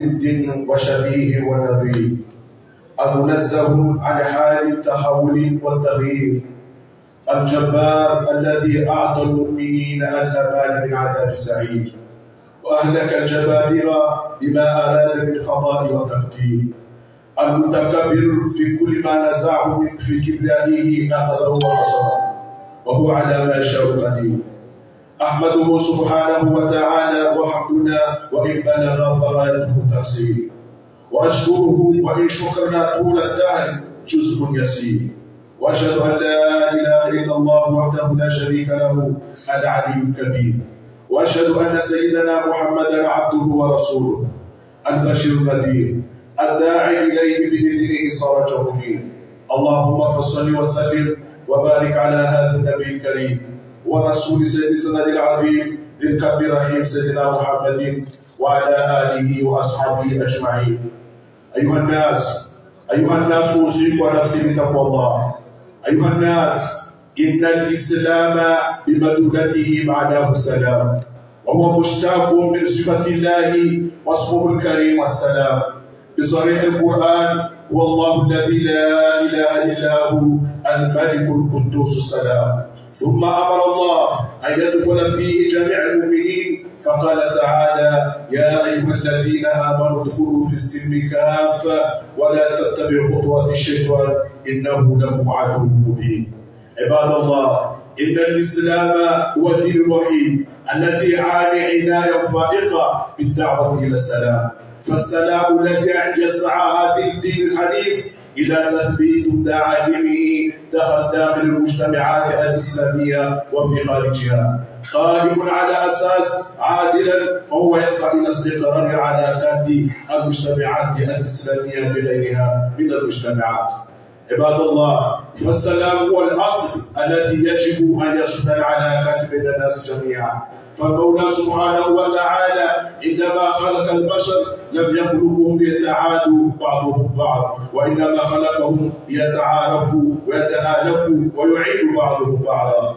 ضد وشبيه ونظير، المنزه عن حال التحول والتغيير، الجبار الذي أعطى المؤمنين الأمان من عذاب السعير، وأهلك الجبابرة بما أراد من قضاء وتقدير، المتكبر في كل ما نزعه من في كبريائه أخذه وقصره، وهو على ما يشاء قدير. أحمده سبحانه وتعالى وحمدنا وإن بلغ فغايته تقصير، وأشكره وإن شكرنا طول الدهر جزء يسير، وأشهد أن لا إله إلا الله وحده لا شريك له العلي الكبير، وأشهد أن سيدنا محمدا عبده ورسوله البشير النذير الداعي إليه بإذنه سراج منير. اللهم فصل وسلم وبارك على هذا النبي الكريم ورسول سيد السند العظيم ذي الكرم الرحيم سيدنا محمد وعلى آله وأصحابه أجمعين. أيها الناس أوصيكم ونفسي بتقوى الله. أيها الناس، إن الإسلام بمدلته معناه السلام، وهو مشتق من صفة الله واسمه الكريم والسلام. بصريح القرآن: هو الله الذي لا إله إلا هو الملك القدوس السلام. ثم أمر الله أن يدخل فيه جميع المؤمنين فقال تعالى: يا أيها الذين آمنوا ادخلوا في السلم كافة ولا تتبعوا خطوات الشيطان إنه لكم عدو مبين. عباد الله، إن الإسلام هو الدين الوحيد الذي عانى عناية فائقة بالدعوة إلى السلام، فالسلام الذي يسعى هذا الدين الحنيف إلى تثبيت دعائمه داخل المجتمعات الإسلامية وفي خارجها، قائم على أساس عادلا، فهو يسعى إلى استقرار العلاقات المجتمعات الإسلامية بغيرها من المجتمعات. عباد الله، فالسلام هو الأصل الذي يجب أن يسد العلاقات بين الناس جميعا. فالمولى سبحانه وتعالى عندما خلق البشر لم يخلقهم ليتعادوا بعضهم بعض، وإنما خلقهم ليتعارفوا ويتآلفوا ويعينوا بعضهم بعضا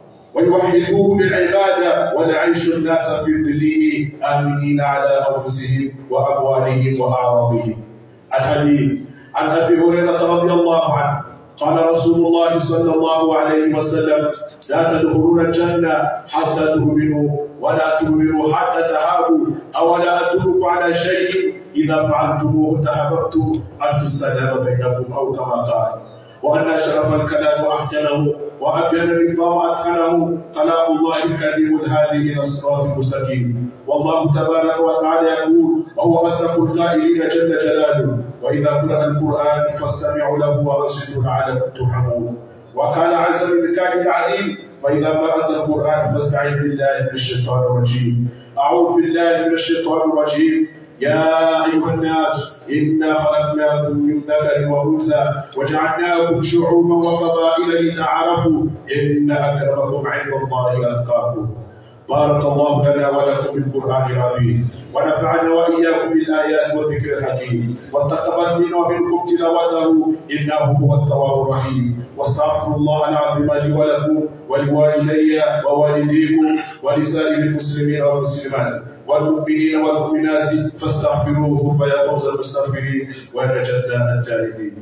ويوحدوه بالعبادة وليعيش الناس في ظله آمنين على أنفسهم وأموالهم وأعراضهم. الحديث عن أبي هريرة رضي الله عنه قال رسول الله صلى الله عليه وسلم: لا تدخلون الجنة حتى تؤمنوا ولا تؤمنوا حتى تهابوا، أولا أدلكم على شيء إذا فعلتموه تحببتم أرجو السلام بينكم، أو كما قال. وأن أشرف الكلام وأحسنه وأبين النظام أتقنه كلام الله الكريم الهادي إلى الصراط المستقيم. والله تبارك وتعالى يقول: وهو أصدق القائلين جل جلاله: وإذا قرأ القرآن فاستمعوا له وأنصتوا لعلكم ترحمون. وقال عز من كان العليم: فإذا قرأت القرآن فاستعذ بالله من الشيطان الرجيم. أعوذ بالله من الشيطان الرجيم. يا أيها الناس، إنا خلقناكم من ذكر وأنثى وجعلناكم شعوبا وقبائل لتعارفوا إن أكرمكم عند الله أتقاكم. بارك الله لنا ولكم بالقرآن العظيم، ونفعنا وإياكم بالآيات والذكر الحكيم، وتقبل منا ومنكم تلاوته إنه هو التواب الرحيم. واستغفر الله العظيم لي ولكم ولوالدي ووالديكم ولسائر المسلمين والمسلمات والمؤمنين والمؤمنات فاستغفروه فيا فوز المستغفرين ونجاة التائبين.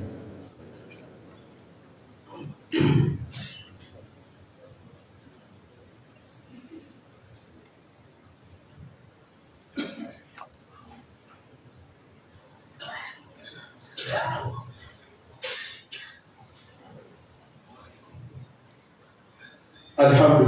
الحمد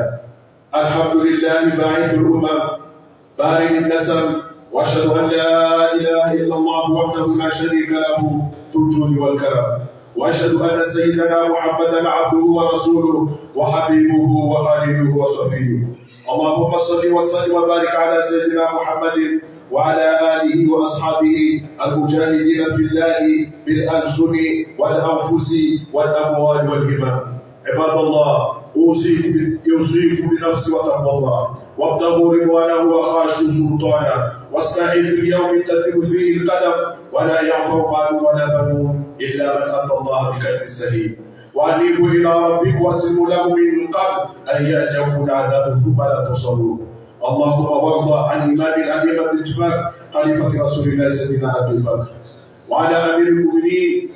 لله باعث الأمم بارئ النسب، وأشهد أن لا إله إلا الله وحده لا شريك له ذو الجود والكرم، وأشهد أن سيدنا محمدا عبده ورسوله وحبيبه وخليله وصفيه. اللهم صل وسلم وبارك على سيدنا محمد وعلى آله وأصحابه المجاهدين في الله بالألسن والأنفس والأموال والهمم. عباد الله، أوصيكم بنفسي وتقوى الله، وابتغوا رضوانه وخاشوا سلطانه، واستعينوا باليوم تتم فيه القدم ولا ينفع مال ولا بنون إلا من أتى الله بقلب سليم. وأنيبوا إلى ربكم واسلموا له من قبل أن يأتيكم العذاب ثم لا تصلون. اللهم وارض عن إمام الأئمة بالاتفاق خليفة رسول الله سيدنا أبي بكر، وعلى أمير المؤمنين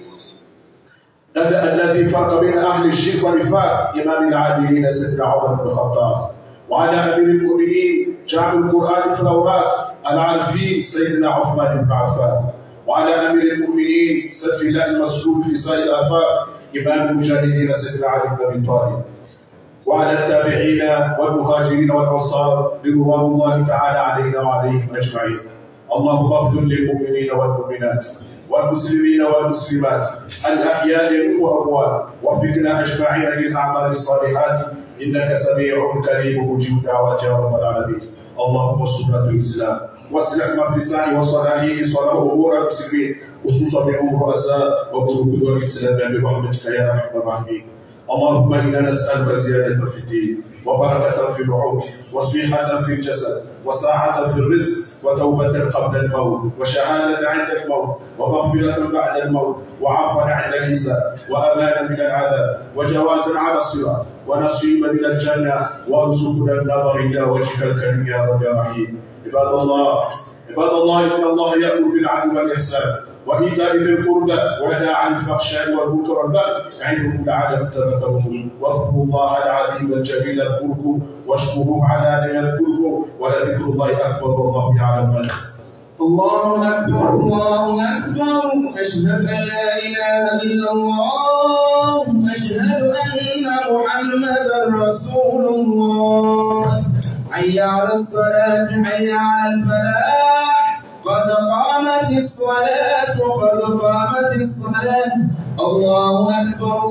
الذي فرق بين أهل الشرك والنفاق إمام العادلين سيدنا عمر بن الخطاب، وعلى أمير المؤمنين جعل القرآن في الأوراق العارفين سيدنا عثمان بن عفان، وعلى أمير المؤمنين سيف الله المسلول في سائر الآفاق إمام المجاهدين سيدنا علي بن أبي طالب، وعلى التابعين والمهاجرين والأنصار رضوان الله تعالى علينا وعليهم أجمعين. اللهم اغفر للمؤمنين والمؤمنات والمسلمين والمسلمات الأحياء منهم والأموات، وفقنا أجمعين للأعمال الصالحات إنك سميع كريم مجيب دعوات يا رب العالمين. اللهم استر الإسلام واصلح ما في سعي وصلاحه صلاح أمور المسلمين خصوصا بأمور الرؤساء وبركود الإسلام برحمتك يا أرحم الراحمين. اللهم إنا نسألك زيادة في الدين وبركة في العمر وصحة في الجسد وساعة في الرزق وتوبة قبل الموت وشهادة عند الموت ومغفرة بعد الموت وعفوا عند الحساب وأمانا من العذاب وجوازا على الصراط ونصيبا من الجنة وارزقنا النظر إلى وجهك الكريم يا رب يا رحيم. عباد الله إن الله يأمر بالعدل والإحسان وإيتاء ذي القربى وينهى عن الفحشاء والمنكر والبغي يعظكم لعلكم تذكرون. واذكروا الله العظيم الجليل يذكركم واشكروه على ما يذكركم ولذكر الله أكبر والله يعلم ما تفعلون. الله أكبر الله أكبر، أشهد أن لا إله إلا الله، أشهد أن محمدا رسول الله. حي على الصلاة حي على الفلاح، قد قامت الصلاة قد قامت الصلاة. الله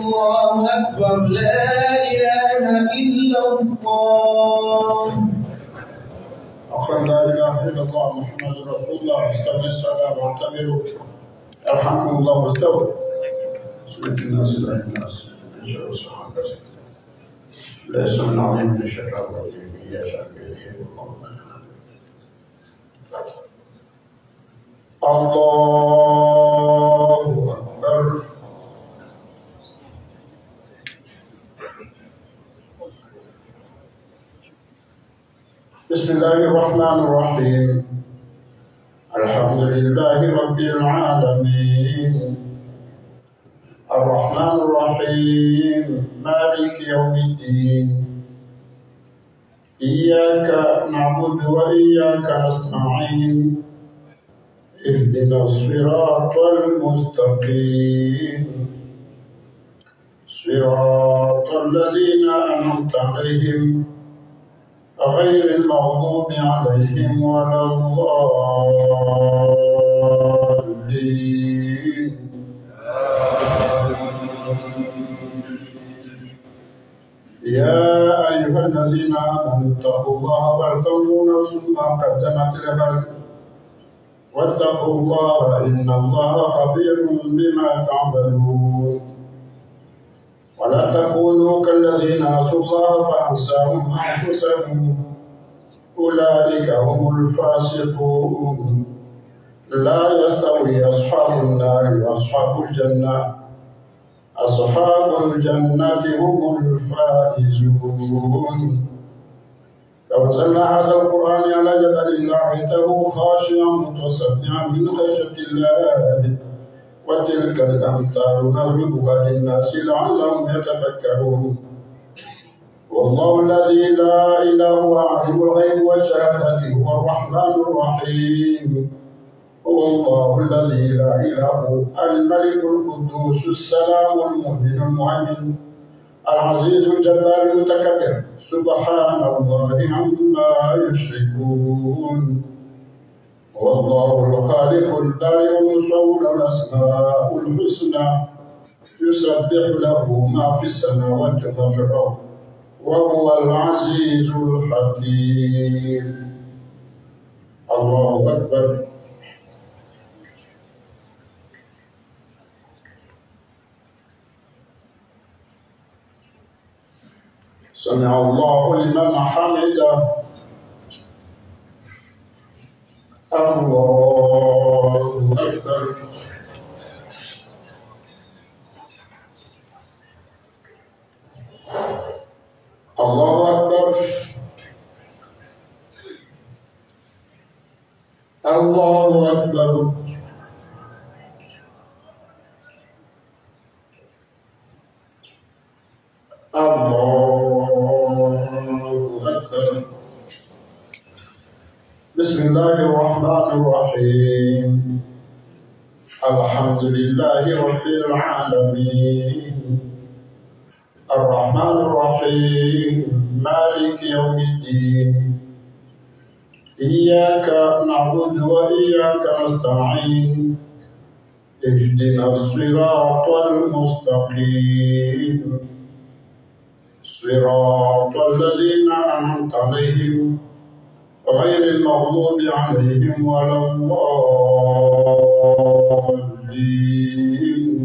أكبر لا إله إلا الله. أقول لا إله إلا الله محمد رسول الله. استوى الصلاة واعتبروا يرحمكم الله واستووا. الناس لا الناس من شر الصحابة ليس من عظيم الشر الرجيم يا شافعي الله أكبر. بسم الله الرحمن الرحيم. الحمد لله رب العالمين الرحمن الرحيم مالك يوم الدين. إياك نعبد وإياك نستعين. اهدنا الصراط المستقيم صراط الذين أنعمت عليهم غير المغضوب عليهم ولا الضالين. يا أيها الذين آمنوا اتقوا الله ولتنظر نفس ما قدمت لغد واتقوا الله إن الله خبير بما تعملون. ولا تكونوا كالذين نسوا الله فأنساهم أنفسهم أولئك هم الفاسقون. لا يستوي أصحاب النار وأصحاب الجنة. أصحاب الجنة هم الفائزون. لو أنزلنا هذا القرآن على جبل لرأيته خاشعا متصدعا من خشية الله. وتلك الأمثال نضربها للناس لعلهم يتفكرون. والله الذي لا إله هو عالم الغيب والشهادة هو الرحمن الرحيم. هو الله الذي لا إله هو الملك القدوس السلام المؤمن المهيمن العزيز الجبار المتكبر سبحان الله عما يشركون. والله الخالق البارئ المصور الأسماء الحسنى يسبح له ما في السماوات وما في الأرض وهو العزيز الحكيم. الله أكبر. سمع الله لمن حمده. الله أكبر. الله أكبر. أكبر الله أكبر. بسم الله الرحمن الرحيم. الحمد لله رب العالمين الرحمن الرحيم مالك يوم الدين إياك نعبد وإياك نستعين اهدنا الصراط المستقيم صراط الذين أنعمت عليهم غير المغضوب عليهم ولا الضالين.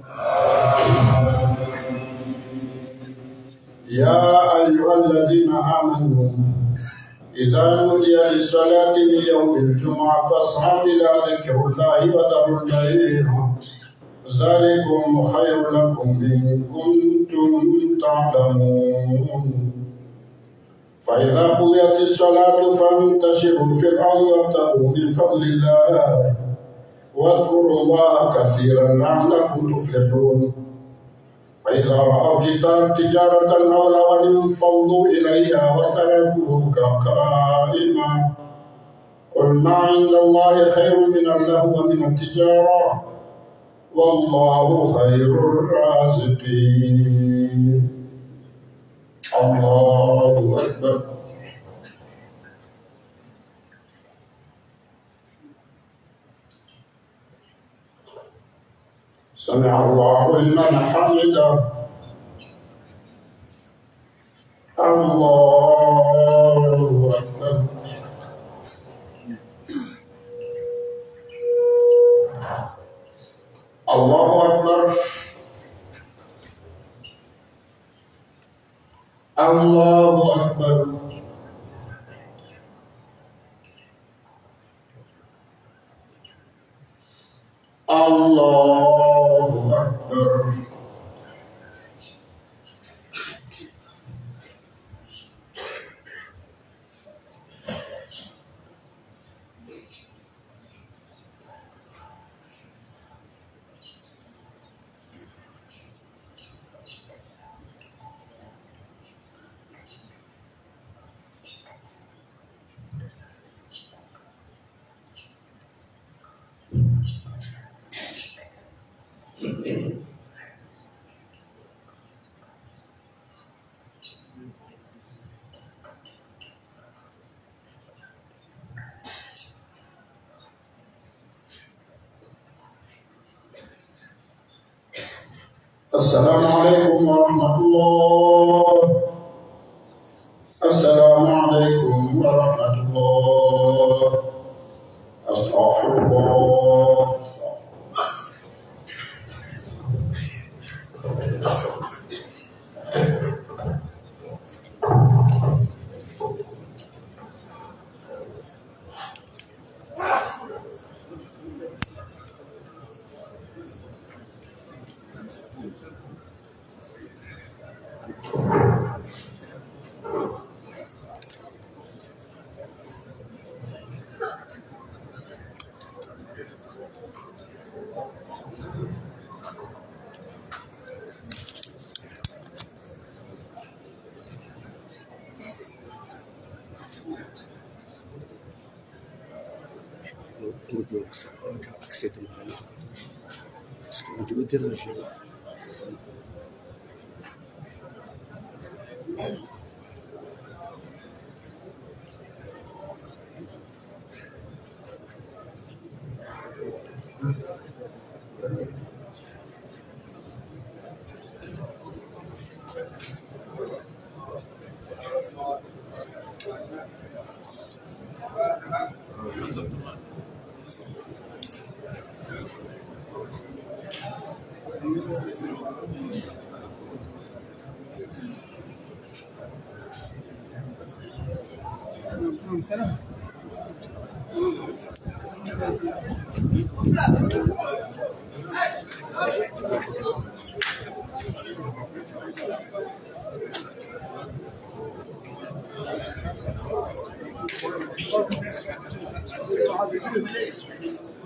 يا أيها الذين آمنوا إذا نودي للصلاة من يوم الجمعة فاسعوا إلى ذكر الله وذروا البيع ذلكم خير لكم إن كنتم تعلمون. فإذا قضيت الصلاة فانتشروا في الأرض وابتغوا من فضل الله واذكروا الله كثيرا لعلكم تفلحون. وإذا رأوا تجارة أو لهوا انفضوا إليها وتركوك قائما قل ما عند الله خير من اللهو ومن التجارة والله خير الرازقين. الله أكبر. سمع الله لمن حمده. الله أكبر. الله أكبر. الله أكبر. الله أكبر. السلام عليكم ورحمة الله. السلام عليكم ورحمة الله. أستغفر الله.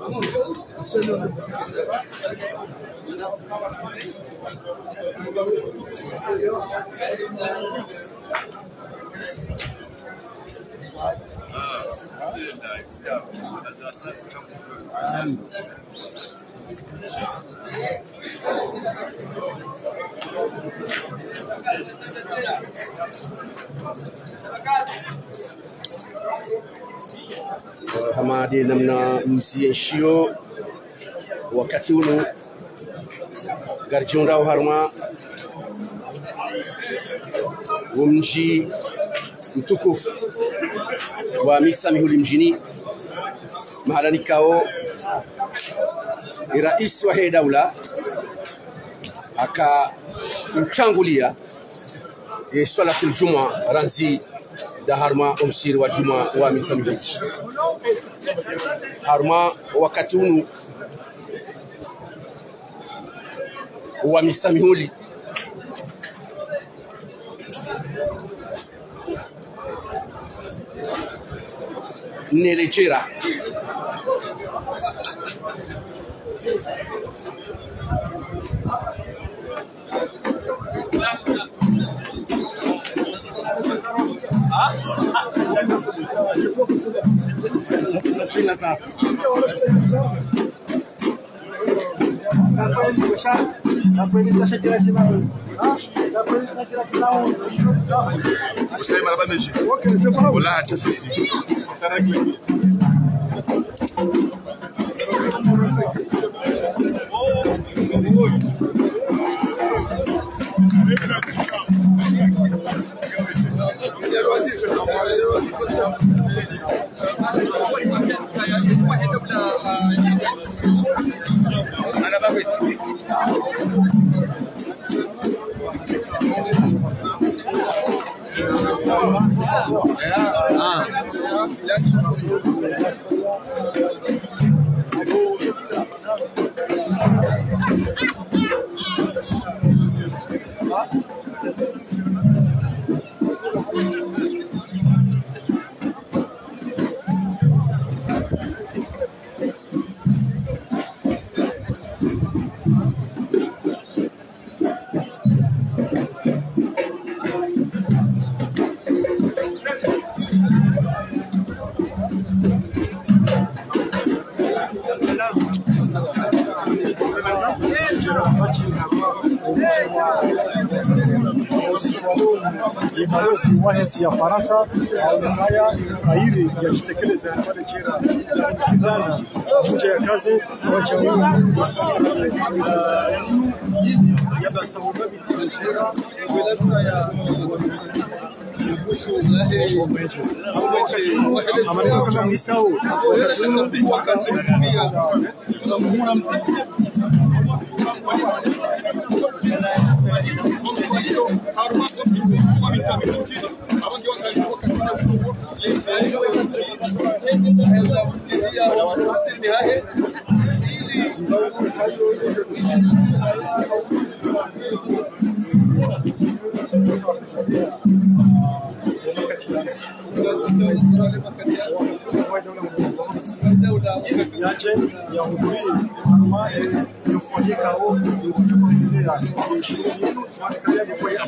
hamadi namna msiishio wakati unu garjunra harma mji mtukufu wa Mitsamihuli mjini mahala nikao rais wa hii daula akamchangulia swalatul juma ranzi da harma umsiri wa juma wa Mitsamihuli harma wakati unu wa Mitsamihuli nelejera Você vai lá para mexer. Olá, tia Cici. balozi wa nchi ya Faransa haya faili ya kitekeleza pale chera ndana nje ya kazi wacha ya basa wababi chera bila ya amaneno kama misao wakasimamia yache ya huduri ama yofanyika au kutokuendelea shughuli yenu tunataka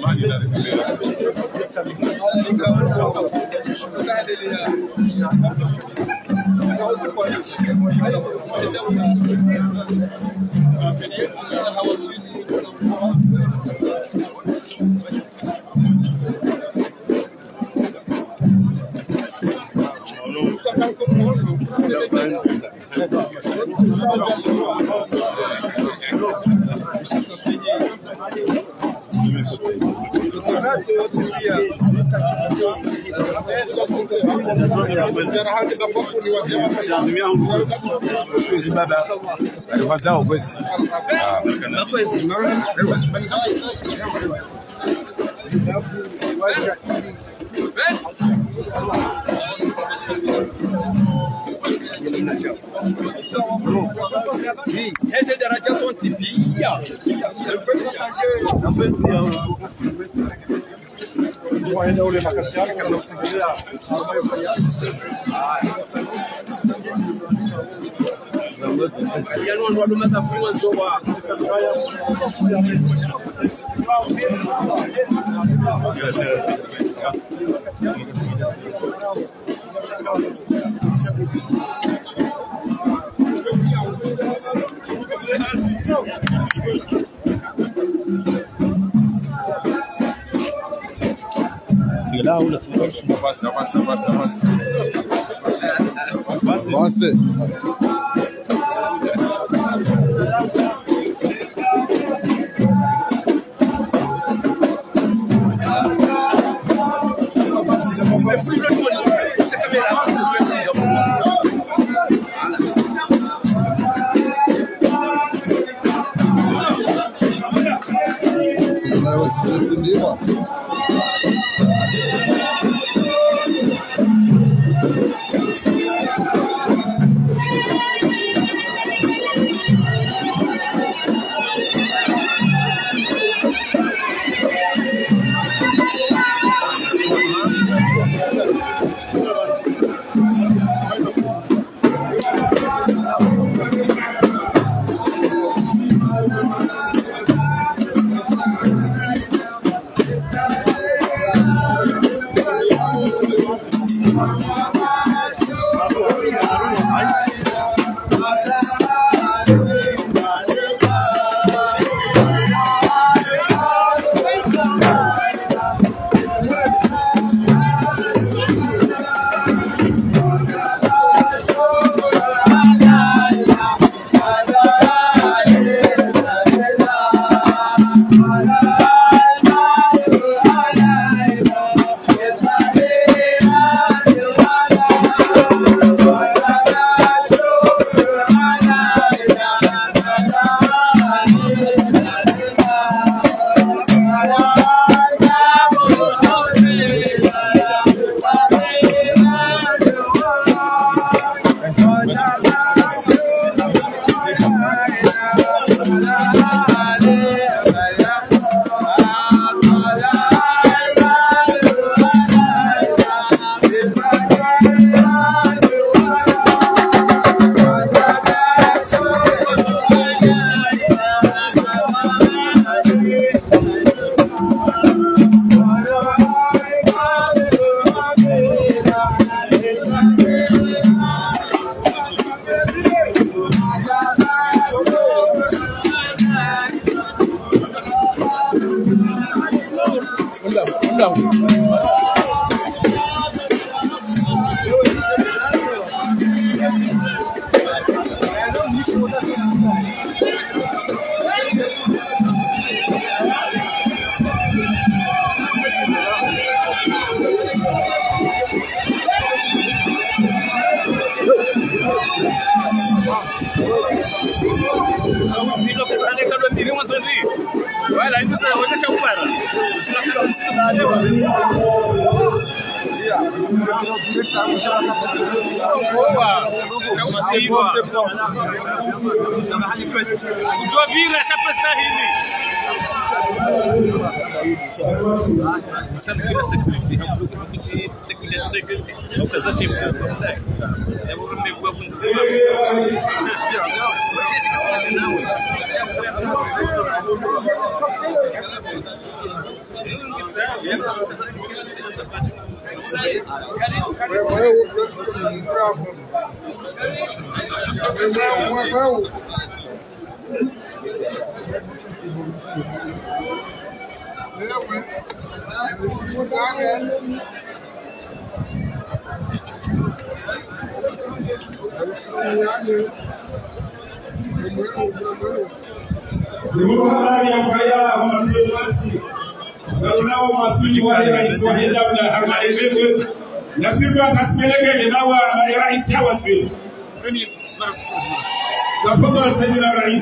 Essa é a radiação de pia. waenda ule makati yake kama kusingelea ambayo fanya yani watu wadomaza fuwa nzoba Là où la avance. Avancez. تفضل سيدنا الرئيس.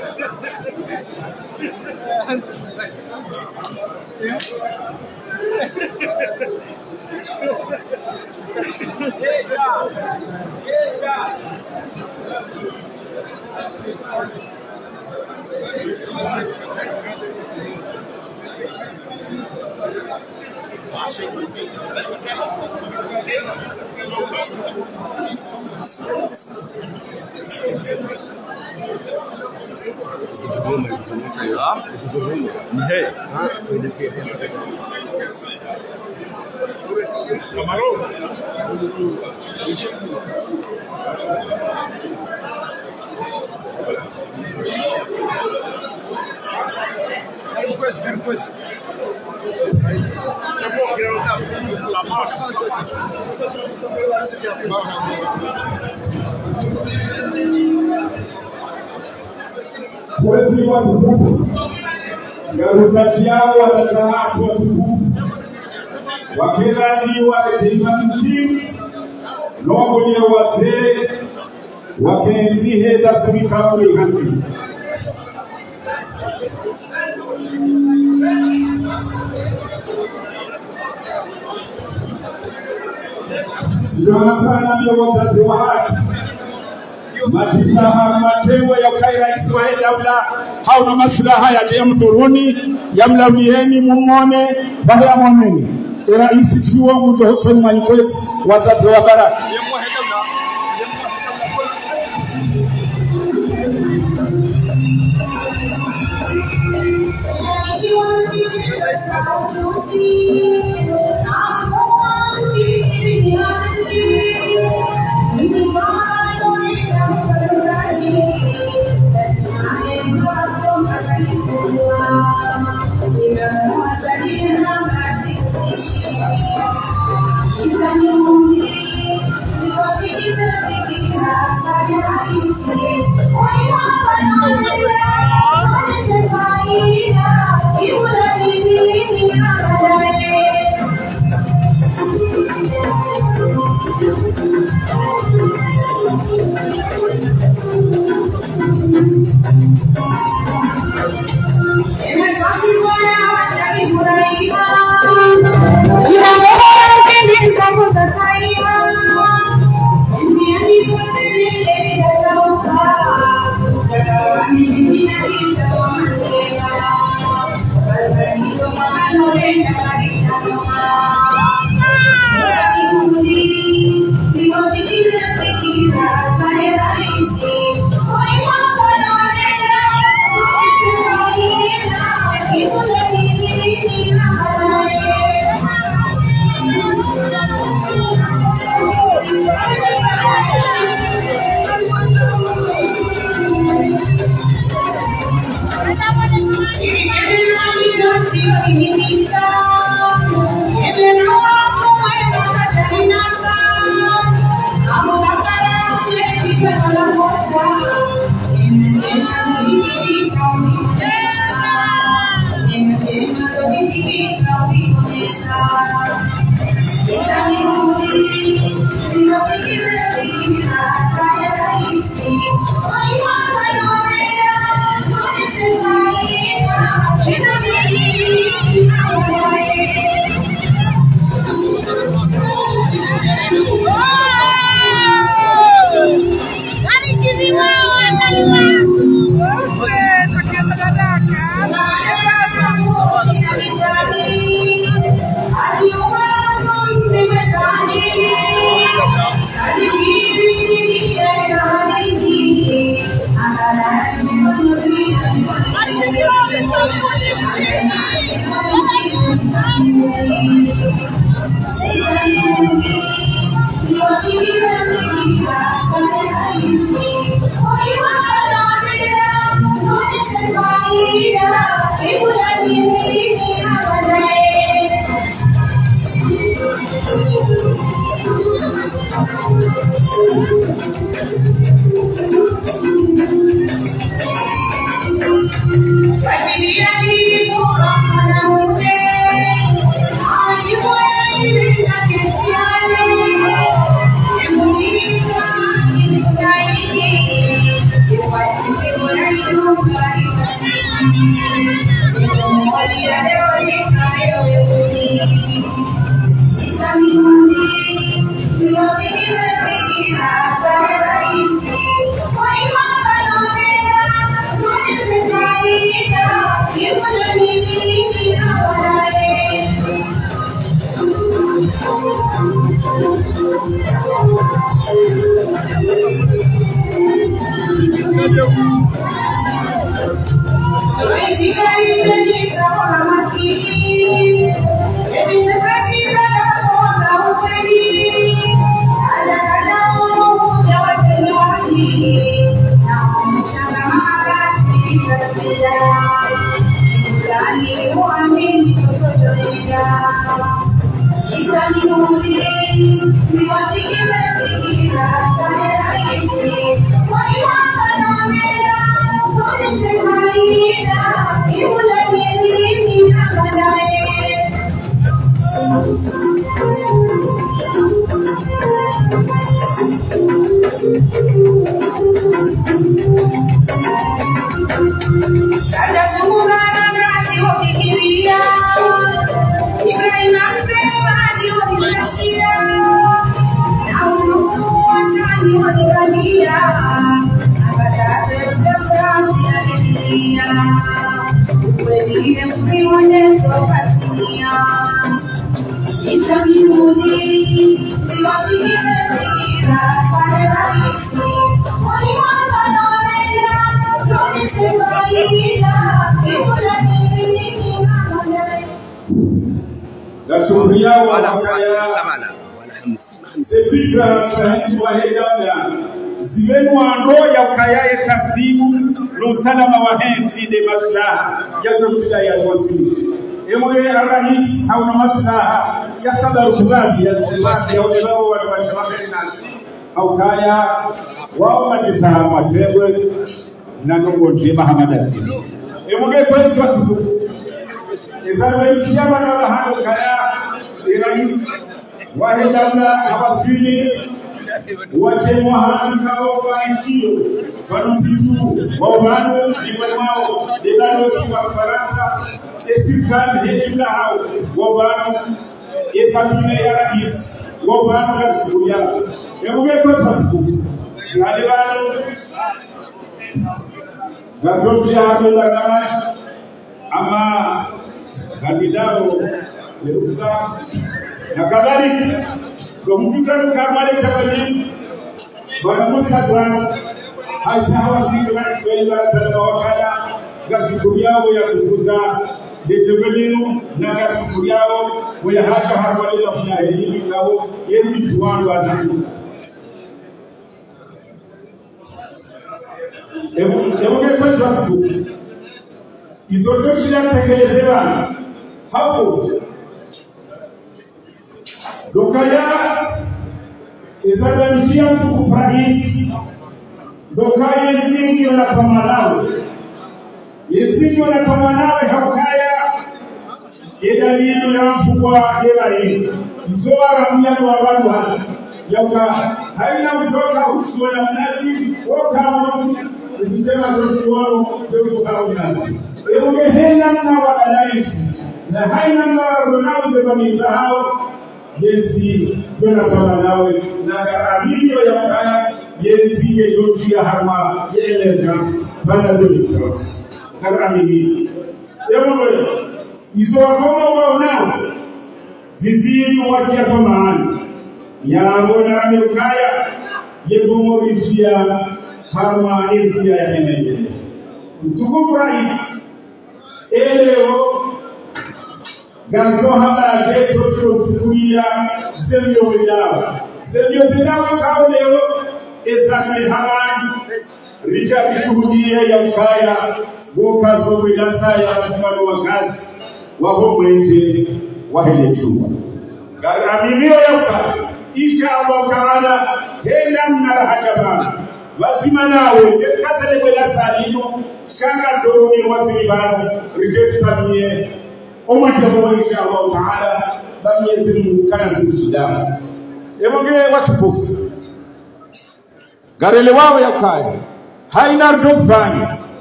Wezi watukufu, garutaji yao watazahatu watukufu, wakirani waketimamti, nobuli ya wazee, wakenzi heda sumikabuli hansi. Sidoha sana miyo wakazi wa hati. Matisaha matewa ya kaira Israeli yaula hauna maslaha ya mduruni yamlaulieni mumone baada ya muameni rais chuo mtu Hussein Mwalikwesi wazazi wa baraka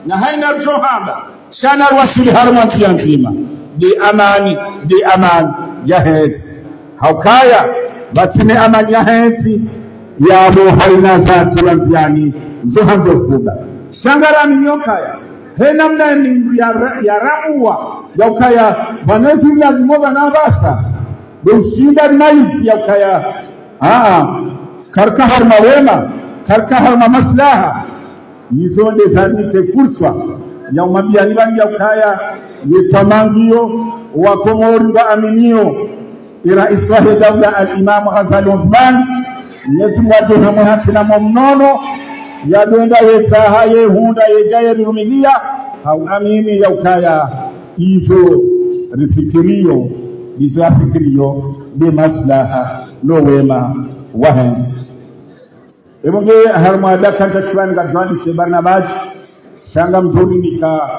na haina johamba shana wasuli harmansi nzima di amani ya hetsi haukaya batine amani ya hetsi ya bo haina za tulanziani zohanzo fuga shangara minyokaya hena mnani ya ramua ya ukaya banezi lazima banabasa ushinda maisi ya ukaya karka harma wema karka harma maslaha hizo ndezanike fursa ya umabiani bani ya ukaya yetamangio wa komori wa aminio rais wa dawla al-Imam Ghazali Othman Mwenyezi Mungu atuhamu hatina mnono ya doenda yesaha yehunda yejaye rumilia au amini ya ukaya hizo rifikirio hizo afikirio de maslaha no wema wahenzi ebonge harma da kanta shwani gatwani se Barnabaj shanga mzuri nika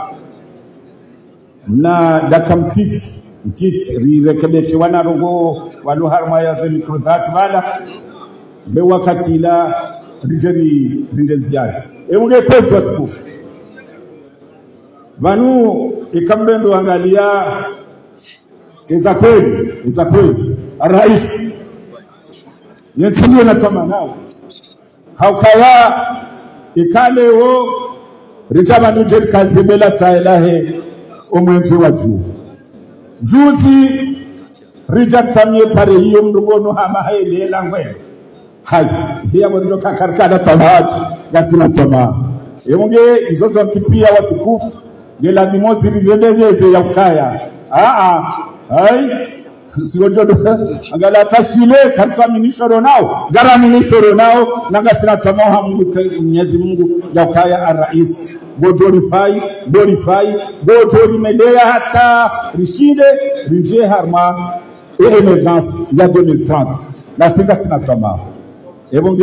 na dakamtiti mtiti rirekebeshe wana rogo walu harma ya zeni kruzat bala be wakati la rijeri rindenziani ebonge kwesi watukufu Banu ikambendo angalia izapeli rais yetinyo na kama nao haukaya ikaleo ritaba nuje kazibela saelahe omwenzi wa juu juzi rijatamye pare hiyo mrungono hama haile langwe hai hiya mwanzo kakarkada tabaji gasina toma yemunge izozo ntipia watukufu gela dimozi ribendeze ya ukaya ai siwojodo agala tashile kansa minishoro nao gara minishoro nao nagasina tamoha Mungu Mwenyezi Mungu ya ukaya arais bojori melea hata rishide rije harma emergence ya 2030 la singa sina tamoha ebonge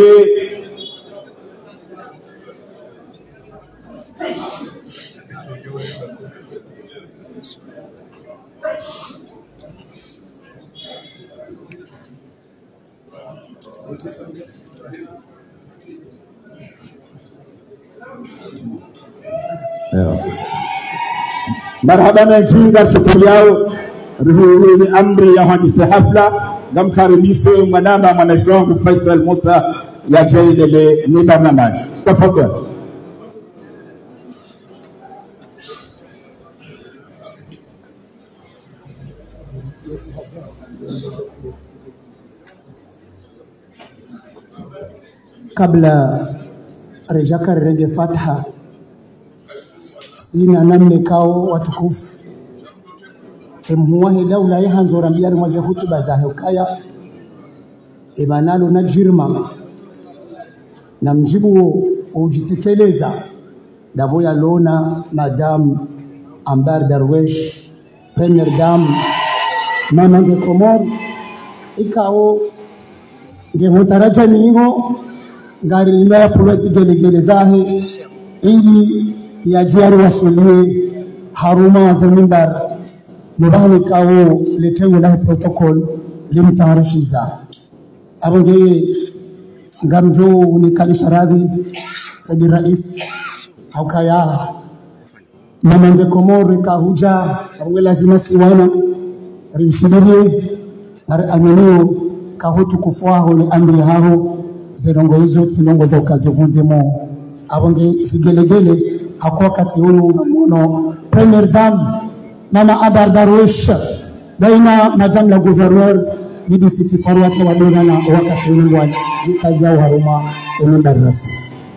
marhaba na jinga shukuru yao ruhuli amri ya hadisi hafla gamkaribisho manamba mwanashwangu Faisal Musa ya jailele ni barnamaji tafadhali kabla rejaka renge fatha sina namne kao watukufu emhuwa daula yahanzora mbiyari mwaze hutuba za hekaya ebanalo na jirma na mjibu ujitekeleza dabo ya lona Madame Ambar Darwesh Premier Dame mama nge Komor ikao nge mutaraja niho ngari lima ya polisi gelegele zahe ili ya jiari wasulie haruma za mimbar mubahani kao letengo la protocol limtarishiza abonge ngamjo unikalisha radhi saji rais au kaya mama nge Komori kahuja abonge lazima siwana rimsibiri aminio kahutu kufuaho ni amri hao zirongo hizo tilongo za ukazivunzemo abonge zigelegele hakuwa kati hunu mwono Premier Dame Mama Ambar Darwesh daima Madame la Gouverneur Bibi Siti Farwata wadona na wakati hunu wani mkajao haruma emenda rasi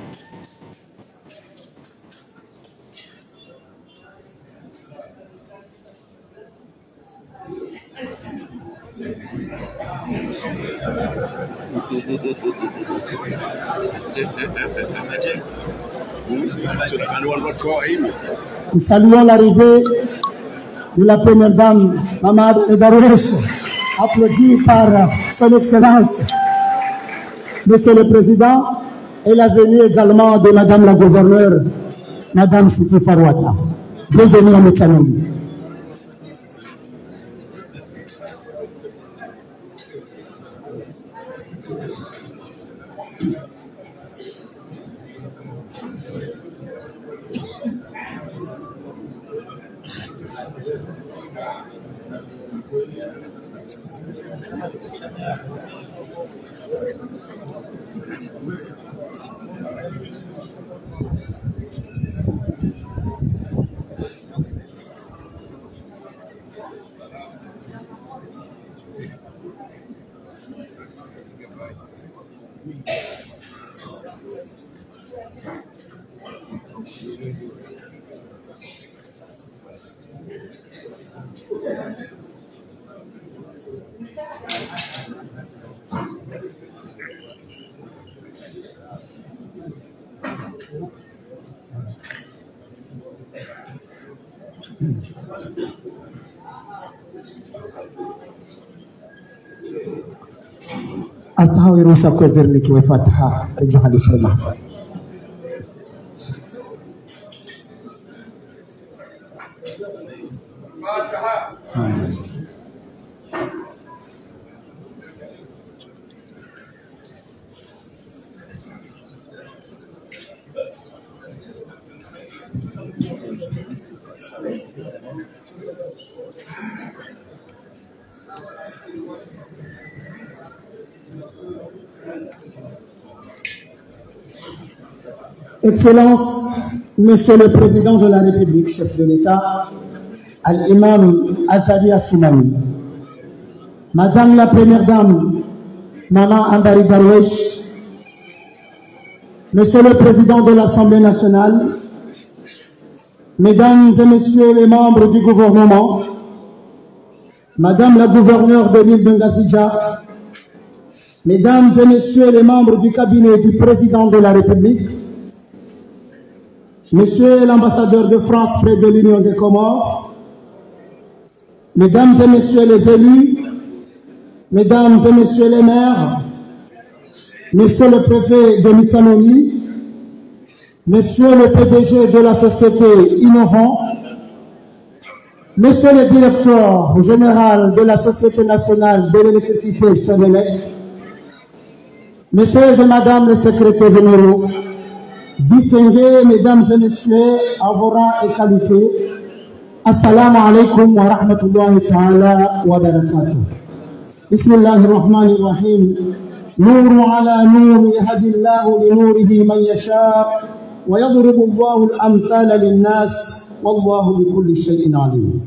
Nous saluons l'arrivée de la Première Dame, Mama Darwesh, applaudie par son Excellence, Monsieur le Président, et la venue également de Madame la Gouverneure, Madame Siti Farwata. Bienvenue à Metanoui. أتهاوي روسا كوزر لك وفاتحة رجوها لشوي المحفل. Excellence, Monsieur le Président de la République, chef de l'État, Al-Imam Azali Assoumani, Madame la Première Dame, Maman Ambari Darwesh, Monsieur le Président de l'Assemblée nationale, Mesdames et Messieurs les membres du gouvernement, Madame la gouverneure de l'île de Ngazidja, Mesdames et Messieurs les membres du cabinet du Président de la République, Monsieur l'ambassadeur de France près de l'Union des Comores, Mesdames et Messieurs les élus, Mesdames et Messieurs les maires, Monsieur le préfet de Mitsanoli, Monsieur le PDG de la société Innovant, Monsieur le directeur général de la Société nationale de l'électricité Sénélec, Messieurs et Madame les secrétaires généraux, distingués Mesdames et Messieurs, à vos rangs et qualités, Assalamu alaikum wa rahmatullahi ta'ala wa barakatuh. Bismillahirrahmanirrahim. نور على نور يهدي الله لنوره من يشاء ويضرب الله الأمثال للناس والله بكل شيء عليم.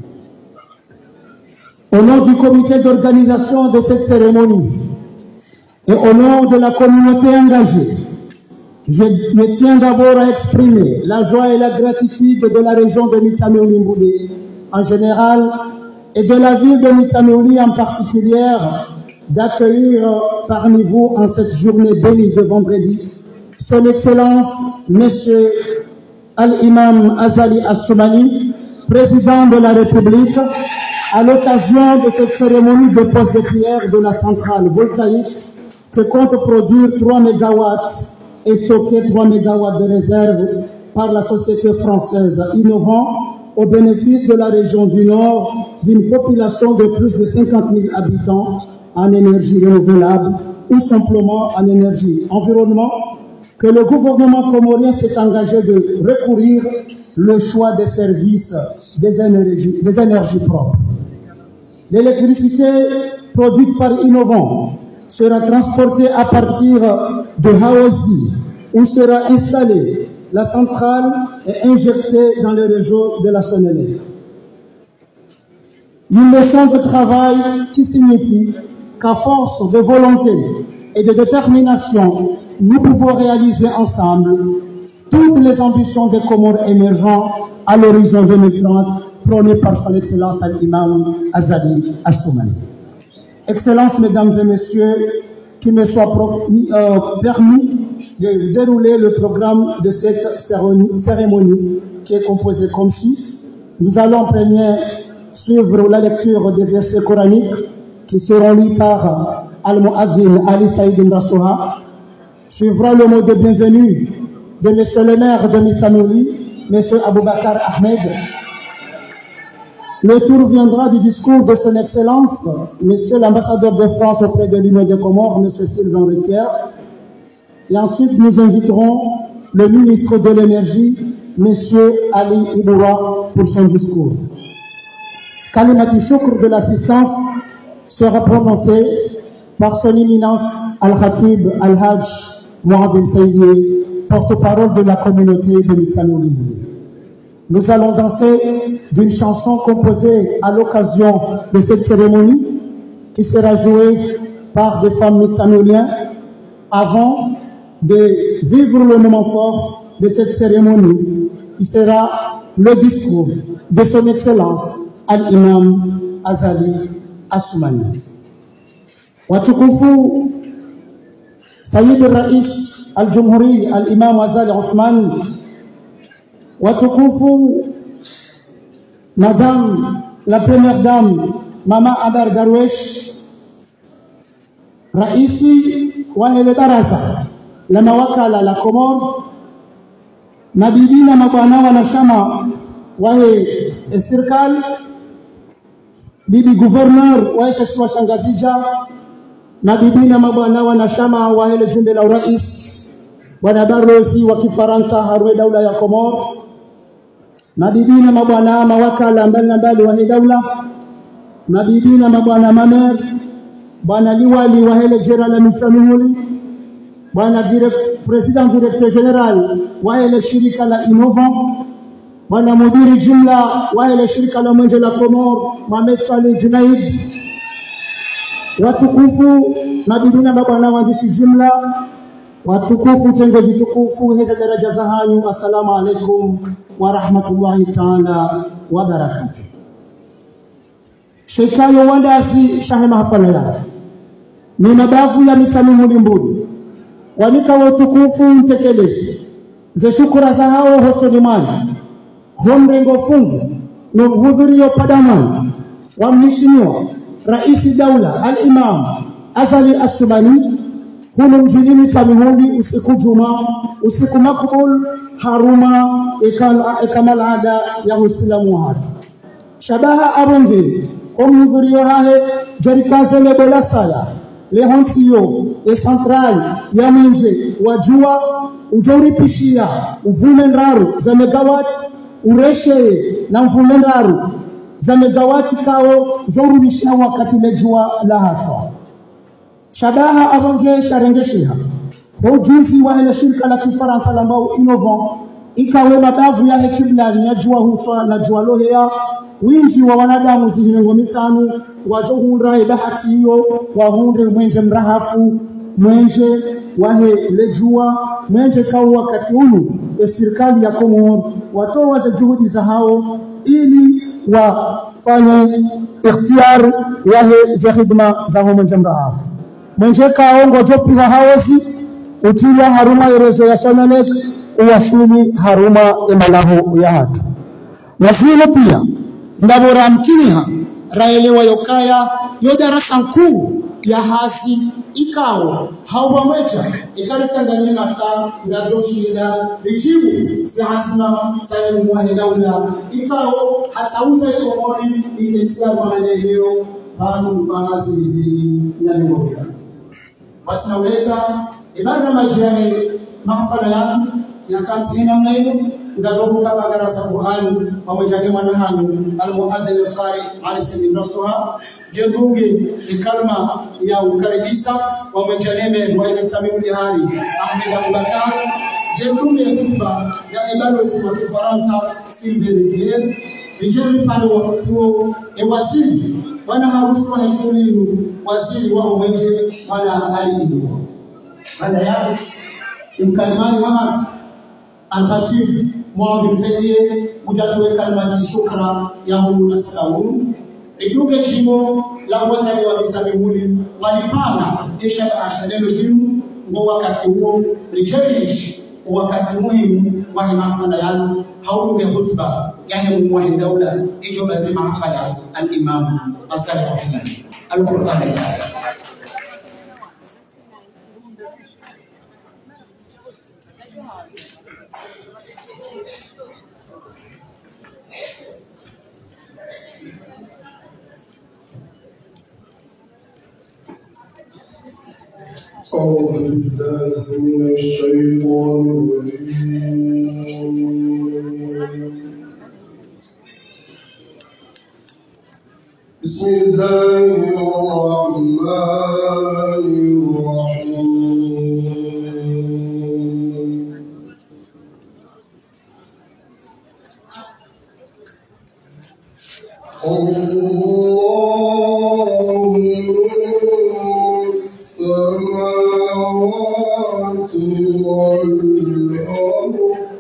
Au nom du comité d'organisation de cette cérémonie et au nom de la communauté engagée, je tiens d'abord à exprimer la joie et la gratitude de la région de Mitsameuli-Mboulé en général et de la ville de Mitsameuli en particulier d'accueillir parmi vous en cette journée bénie de vendredi Son Excellence Monsieur Al-Imam Azali Assoumani, président de la République, à l'occasion de cette cérémonie de pose de prière de la centrale voltaïque que compte produire 3 MW et stocker 3 MW de réserve par la société française Innovant au bénéfice de la région du Nord d'une population de plus de 50 000 habitants en énergie renouvelable ou simplement en énergie environnement, que le gouvernement comorien s'est engagé de recourir le choix des services des énergies propres. L'électricité produite par Innovant sera transportée à partir de Haozi, où sera installée la centrale et injectée dans le réseau de la Sénélec. Une leçon de travail qui signifie qu'à force de volonté et de détermination, nous pouvons réaliser ensemble toutes les ambitions des Comores émergents à l'horizon 2030 prônées par son Excellence Al-Imam Azali Assoumani. Excellences, Mesdames et Messieurs, qu'il me soit permis de dérouler le programme de cette cérémonie qui est composé comme suit. Nous allons en premier suivre la lecture des versets coraniques qui seront lus par Al-Mu'adhin Ali Saïd Mrassoha. Suivra le mot de bienvenue de Monsieur le maire de Mitsameuli, Monsieur Aboubakar Ahmed. Le tour viendra du discours de son Excellence, Monsieur l'ambassadeur de France auprès de l'Union des Comores, Monsieur Sylvain Riquier. Et ensuite, nous inviterons le ministre de l'Énergie, Monsieur Ali Iboura, pour son discours. Kalimati Shukr de l'assistance sera prononcée par son éminence Al-Khatib Al-Hajj Mohamed Saïdié, porte-parole de la communauté de Mitsanouli. Nous allons danser d'une chanson composée à l'occasion de cette cérémonie qui sera jouée par des femmes mitsanouliens avant de vivre le moment fort de cette cérémonie qui sera le discours de son Excellence Al-Imam Azali Assoumani. Watukufu Sayyid al-Rais al-Jumhuri Al-Imam Azali Othmani, watukufu Madame la Première Dame Mama Abar Darwesh, Raisi wa hele baraza la mawakala la Komor, na bibi na mabwana wanachama wa serikali, bibi gouverneur wa shasiwa shangazija, na bibi na mabwana wanachama wa hele jumbe la urais, bwana Barozi wa Kifaransa harwe daula ya Komor, na bibi na mabwana mawakala mbali wa daula, na bibi na mabwana mamer, bwana liwali wa hele jera la Mitsanuli, bwana president directeur general wa hele shirika la Innovant, bwana mudiri jumla wa hele shirika la mwenje la Komor Mohamed Saleh Junaid, watukufu na bibi na mabwana waandishi jumla, watukufu tengeji tukufu heza daraja za hanyu, assalamu alaikum wa rahmatullahi ta'ala wa barakatuh. Shekayo wandazi shahe mahafala ya ni mabavu ya Mitsanuli Mbudi wanika wa utukufu mtekelezi ze shukura za hao hosolimani homrengo funzi no mhudhurio padamani wa mheshimiwa Raisi Daula Al-Imam Azali Assoumani hunu mjini Mitsanuli usiku juma usiku makbul haruma ekamal ada ya Uislamu watu shabaha arungi kwa mhudhurio hahe jarikaze lebola saya lehonsiyo e central ya mwinje wajua ujoripishia uvume ndaru za megawati ureshe na mvume ndaru za megawati kao zorudisha wakati lejua la hata shabaha abonge sharengeshiha ujuzi wa ile shirika la Kifaransa la mbao Innovant ikawe mabavu ya hekibla ya jua hutwa na jua lohea winji wa wanadamu zihingo mitanu wajohundra bahati hiyo wahundre mwenje mrahafu mwenje wahe lejua mwenje kao wakati huu serikali ya Komor watoa za juhudi za hao ili wafanye ikhtiar yahe za khidma za mwenje mrahafu mwenje kao ngojopi wa haozi utiwa haruma yerezo ya Sonanek uwasili haruma emalahu ya hatu nasilo pia ndabora mkiniha raelewa yokaya yo darasa nkuu ya hasi ikao hawa mwecha ikarisanganya mata ngajoshinda rijibu si hasima sayo mwahe daula ikao hatauza Komori inetia maendeleo bado mbana zilizili na mingobira watinauleta ibada majiahe mahafala ya kazi hina mnaidu ngazobuka bagarasa Qur'an pamoja na mwanahanyu al-muadhdhin al-qari Ali Salim Rasuha jendunge kalma ya ukaribisa pamoja na wa Mitsanuli hali Ahmed Abubakar jendunge hutuba ya ibalozi wa Kifaransa Sylvain Pierre injili pale wakati huo ewasili bwana harusi wa shuleni waziri wa mwenje wala alimu baada ya imkalimani wa Al-Khatib Mohamed Saïdié mujatoe kalima shukra ya Mungu na salamu iluke jimbo la wazali wa Mitsanuli walipanga kisha ashalelo jimu ngo wakati huo rijalish wakati muhimu wa mahafala yao hauruge hutuba yahe muwahi daula ijo basi mahafala al-Imam Azali Othmani al-Qur'an al-Karim. أعوذ بالله من الشيطان الرجيم بسم الله الرحمن الرحيم الله نور السماوات والأرض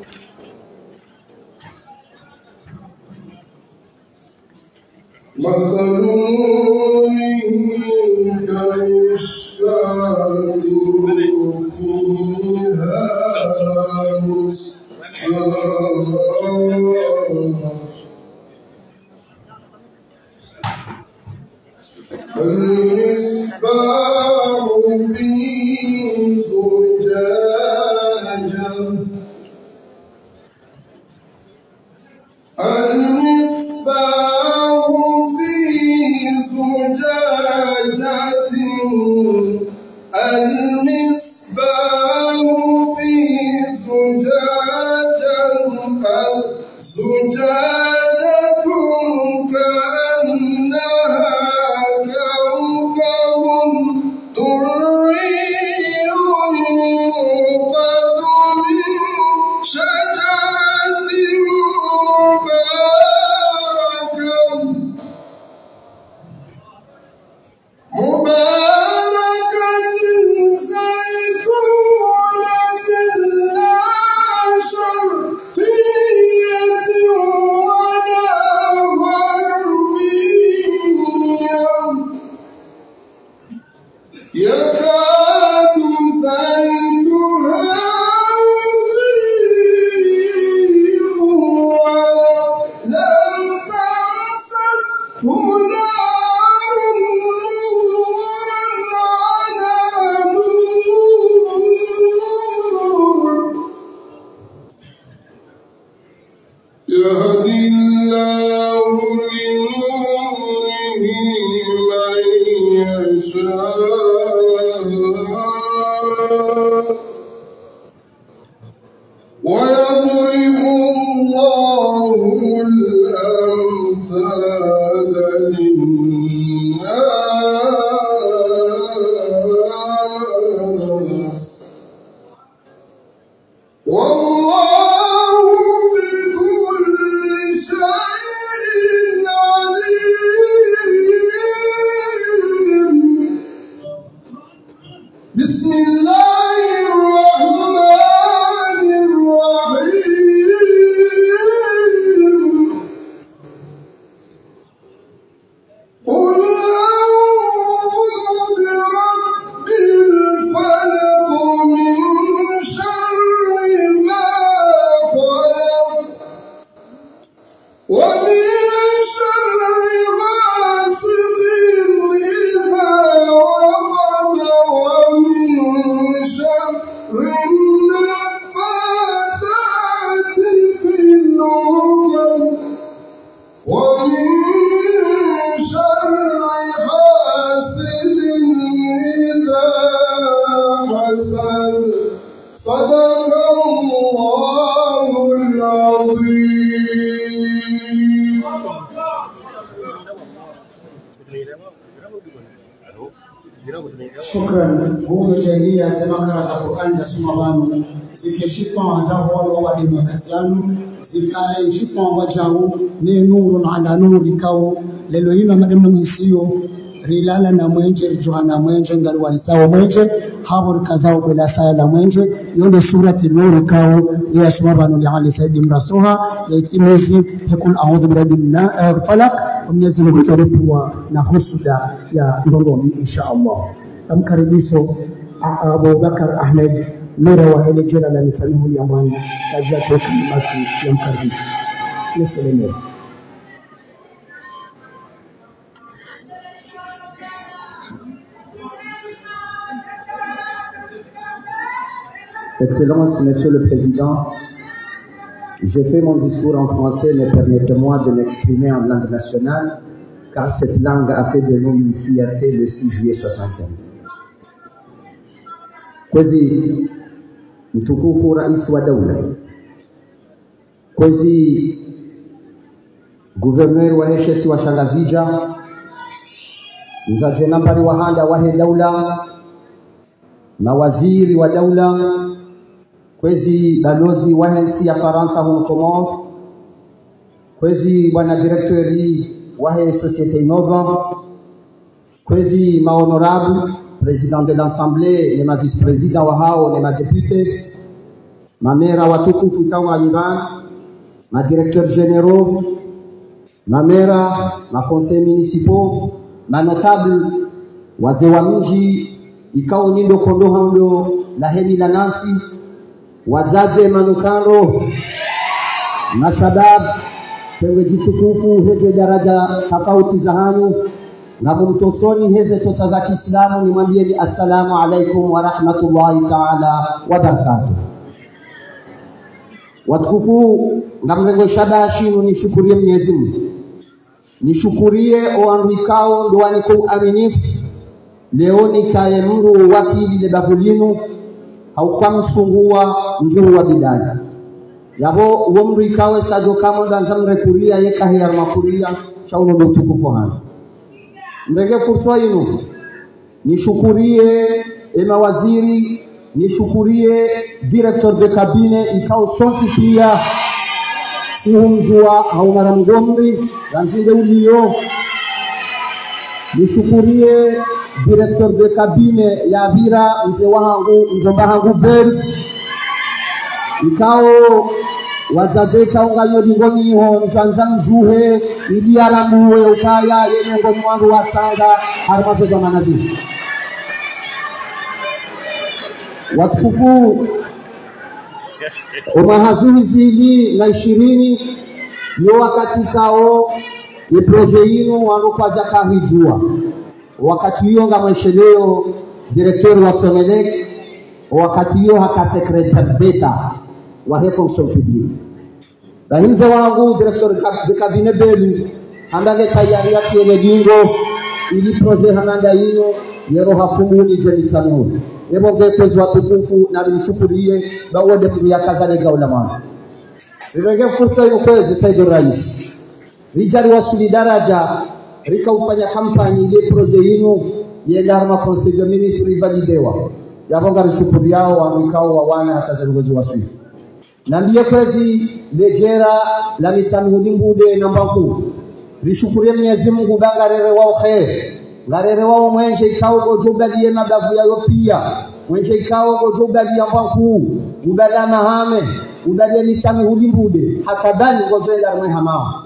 مثل نوره كمشكاة فيها المصباح في زجاجة المصباح في زجاجة المصباح في زجاجة كأنها كوكب دري يوقد من شجرة مباركة زيتونة لا شرقية ولا غربية يكاد زيتها يضيء ولم تمسسه نار يهدي الله لنوره من يشاء ويضرب الله الأمثال للناس والله بكل شيء عليم بسم الله الرحمن الرحيم قل أعوذ برب الفلق من شر ما خلق ومن شر غاسق إذا وقب ومن شر النفاثات في العقد ومن شر حاسد إذا حسد صدق الله العظيم. Shukran. Mungu tujalie asema kama za Qur'an za suma banu zikishifa wazahu wale wademu wakati yanu zikae shifa wajahu ni nurun ala nuri kao lelo hino mademu mhisiyo rilala na mwenje joana mwenje ngari walisawa mwenje habur kazao bila sala mwenje yondo surati nuri kao ya suma banu li ali saidi mrasuha yaitimizi yakul a'udhu birabbin falaq Mwenyezi Mungu tutaripua na husuda ya ndongomi insha Allah. Tamkaribiso Abu Bakar Ahmed Nura wa ile jina la mitanihu ya mwana ajatoka kalimati ya mkaribisho. Nisalimie. Excellences, Monsieur le Président, j'ai fait mon discours en français, mais permettez-moi de m'exprimer en langue nationale, car cette langue a fait de nous une fierté le 6 juillet 75. Kwezi mtukufu rais wa daula, kwezi gouverneur wa heshesi wa Shangazija, mzazi nambari wahanda wahe daula, mawaziri wa daula, kwezi balozi wa nchi ya Faransa Hong Kong, kwezi bwana directori wahe Société Innova, kwezi ma honorable président de l'Assemblée, les ma vice-président wa hao, les ma député, ma mera watukufu ikawa Iran, ma directeur généraux, ma mera, ma conseil municipaux, ma notable, wazee wa mji, ikao nyindo kondo hando, la hemi la nansi, wazaze manukando, mashabab, kewe jitukufu, heze daraja tofauti za hanyu, na mumtosoni heze tosa za Kiislamu, nimwambieni assalamu alaikum wa rahmatullahi ta'ala wa barakatuh. Watukufu ngamrengo shabashinu nishukurie Mwenyezi Mungu. Nishukurie oandikao ndoani kwa uaminifu. Leo nikaye mru wakili le bavulinu hauka msungua njuru wa bidani. Yabo uomru ikawe sajo kama ndanzamre kuria yeka hiyar makuria shauno ndo tukufu hana. Ndege fursa inu nishukurie mawaziri, nishukurie directeur de cabinet ikao sonti pia si humjua au mara mgomri ranzinde ulio. Nishukurie directeur de cabinet ya Bira mzee wangu mjomba wangu Ben ikao wazaze kaunganyo dingoni ho njanza mjuhe ili alamuwe ukaya yene ngoni wangu watsanga harmaze kwa manazi. Watukufu umahazini zili na 20 yo wakati kao ni projet yinu wanuka jaka hijua wakati hiyo nga mwesheleo directeur wa Sonelec wakati hiyo haka secrétaire d'État wa he fonction publique bahimza wangu directeur de cabinet belu ambage tayari atiele bingo ili projet hamanda yino yero hafunguni jeni tsanyo ebo ngepezi watukufu na nimshukurie bawode ya kazale gaula mwana rirege fursa yukwezi Said Rais rijari wasuli daraja rika ufanya kampani ile projet yinu yegarma conseil de ministre validewa yabonga rishukuri yao amikao wawana hatazengozi wasuli nambie kwezi lejera la mitami udimbude namba ku rishukurie Mwenyezi Mungu bangarere wao khair ngarere wao mwenje ikao gojubalie mabavu yayo pia mwenje ikao gojubalie mbanku ubala mahame ubalie mitami udimbude hatabani gojenga mwe hamao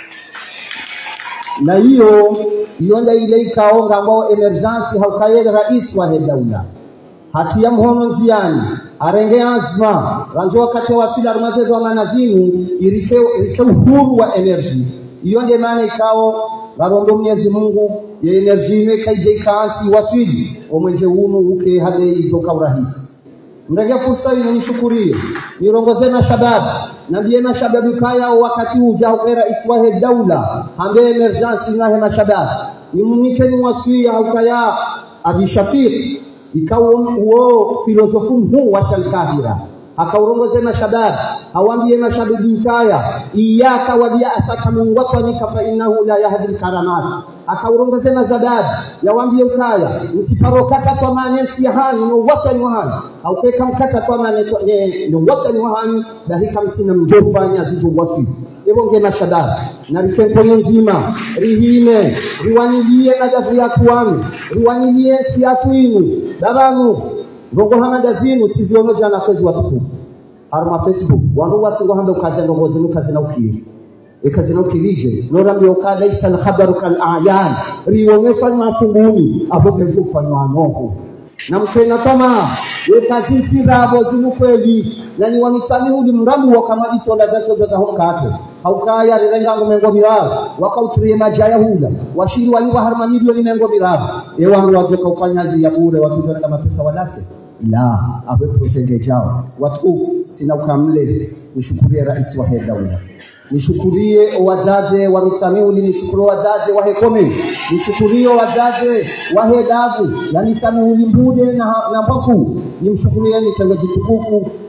na hiyo ndio ile ikao ngambao emergency haukaye rais wa daula hatia mhono nziani arenge azma ranzo wakati wasila rumazezo wa manazinu irike uhuru wa energy hiyo ndio maana ikao barondo Mwenyezi Mungu ya energy imekaije ikaansi waswidi omwenje unu uke hale ijoka urahisi ndege fursa hii nishukurie nirongoze mashabab nambie mashabab kaya wakati ujao era iswahe daula ambe emergency na he mashabab nimnikeni waswia ukaya abi Shafiq ikawa uo filosofu huu wa Shalkahira akaurongoze mashabab awambie mashabab kaya iyaka wadia asaka Mungu watwanika fa innahu la yahdi alkaramat akaurongoze mazabab yawambie ukaya msiparokata kwa manensi ya hani no watani wa hani au keka mkata kwa manensi no watani wa hani dahika msina mjofanya zizo wasi ebonge mashabab na rikenko nzima rihime riwanilie madafu ya tuanu riwanilie siatu inu babanu ngogo hamanda zinu siziono jana kwezi watukufu arma Facebook wandu watsingo hamba ukaza ngogo zinu kazi na ukiri ekazi na ukirije lora mbioka isa al-khabaru kal a'yan riwonefanya mafunguni aboke jufanywa noho na mkena kama yekazinzi rabo zinu kweli nani wa mitsami uli mramu wa kamali soda zazo za homkate haukaya rilenga ngomengo mirabo wakautrie majaya hula washindi waliwa harma milioni mengo mirabo ewangu wajoka ufanyaji ya bure watu kama pesa walate la abe projenge jao watufu sina ukamle nishukurie rais wa daula nishukurie wazaze wa mitamiuli nishukurie wazaze wa hekome nishukurie wazaze wa hedavu ya mitamiuli mbude na mbaku nimshukurie nitangaji tukufu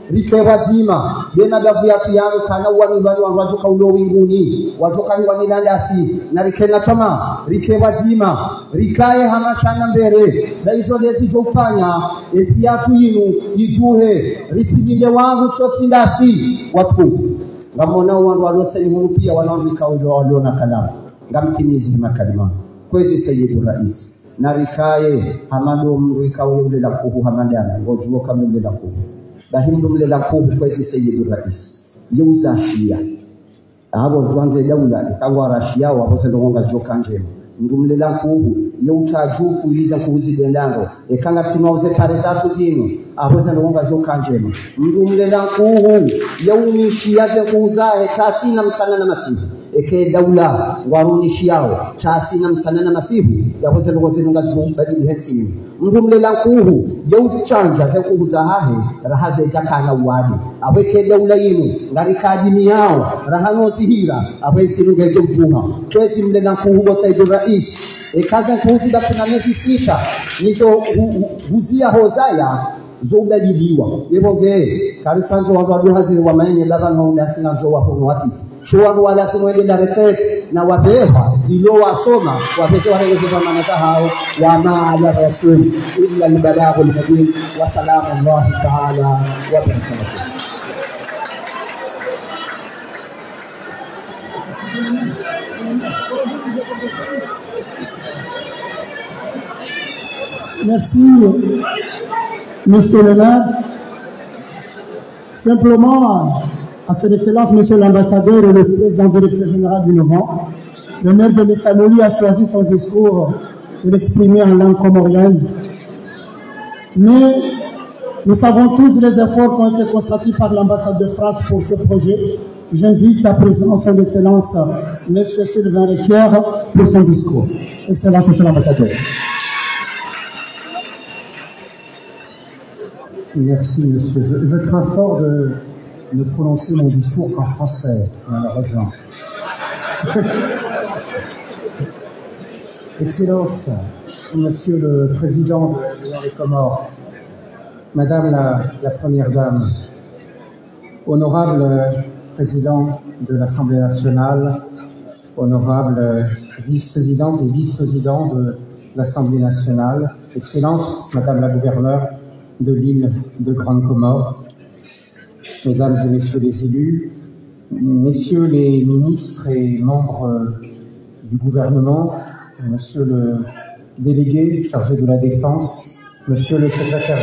rikewa zima bema gaviatu yangu kana uwanilwani wangu wajoka ulo winguni wajoka hiwanilandasi na rikena tama rikewa zima rikaye hamashana mbere na hizo lezi jofanya eti yatu yinu ijuhe ritidinde wangu tsotsindasi watukufu ngamona wangu waloseni hunu pia wanaondika ulo waliona kalamu ngamtimizi hima kalima kwezi Sayyidu Rais na rikaye hamado mrikawe ule la kuhu hamadana ngojuo kama ule la kuhu bahimdu ule la kuhu kwezi Sayyidu Rais yuza shia abo tuanze daula ikangwa rashia wapoze ndonga joka njema ndumle la kuhu yutajufu iliza kuhuzi dendango ekanga tunauze pare zatu zinu apoze ndonga joka njema ndumle la kuhu yaunishia ze kuuzae tasina msana na masifu eke daula warunishiao tasina msana na masifu yapoze ndonga badili hensini ndumle la kuhu yauchanja ze kuuza hahe rahaze jakana wadi abeke daula yinu ngarikaji yao rahano sihira abensi ngeje mjuma twezi mle na kuhu Sayyidu Rais ekaza kuhusi bakuna miezi 6 nizo huzia hozaya zobadiliwa yeboge karifanzo wangu haziri wa maenye lava no ndansinga nzo wa hono wati shwanu wala simwende na retet na wabeha ilo wasoma wapese warengeze kwa manata hao wa maala rasul illa albalagh almubin wa salamu Allah ta'ala wa barakatuh. Merci, Monsieur le maire. Simplement, à son Excellence, Monsieur l'ambassadeur et le président directeur général du Novant, le maire de Mitsanoli a choisi son discours de l'exprimer en langue comorienne. Mais nous savons tous les efforts qui ont été constatés par l'ambassade de France pour ce projet. J'invite à présent son Excellence, Monsieur Sylvain Requier, pour son discours. Excellence, Monsieur l'ambassadeur. Merci, monsieur. Je crains fort de prononcer mon discours en français, malheureusement. Excellence, monsieur le président des Comores, madame la première dame, honorable président de l'Assemblée nationale, honorable vice-présidente et vice-président de l'Assemblée nationale, excellence, madame la gouverneure de l'île de Grande Comore, mesdames et messieurs les élus, messieurs les ministres et membres du gouvernement, monsieur le délégué chargé de la défense, monsieur le secrétaire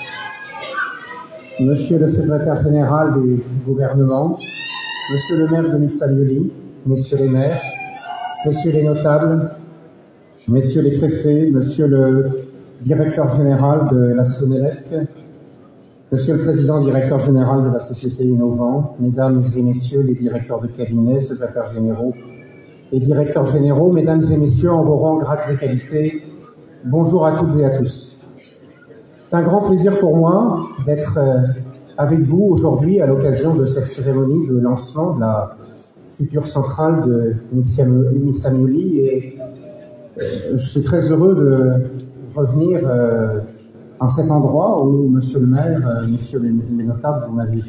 général du gouvernement, monsieur le maire de Mitsanoli, messieurs les maires, messieurs les notables, messieurs les préfets, monsieur le directeur général de la Sonelec, monsieur le président directeur général de la société Innovant, mesdames et messieurs les directeurs de cabinet, secrétaires généraux et directeurs généraux, mesdames et messieurs en vos rangs, grades et qualités, bonjour à toutes et à tous. C'est un grand plaisir pour moi d'être avec vous aujourd'hui à l'occasion de cette cérémonie de lancement de la future centrale de Mitsanoli et je suis très heureux de revenir en cet endroit où, monsieur le maire, messieurs les notables,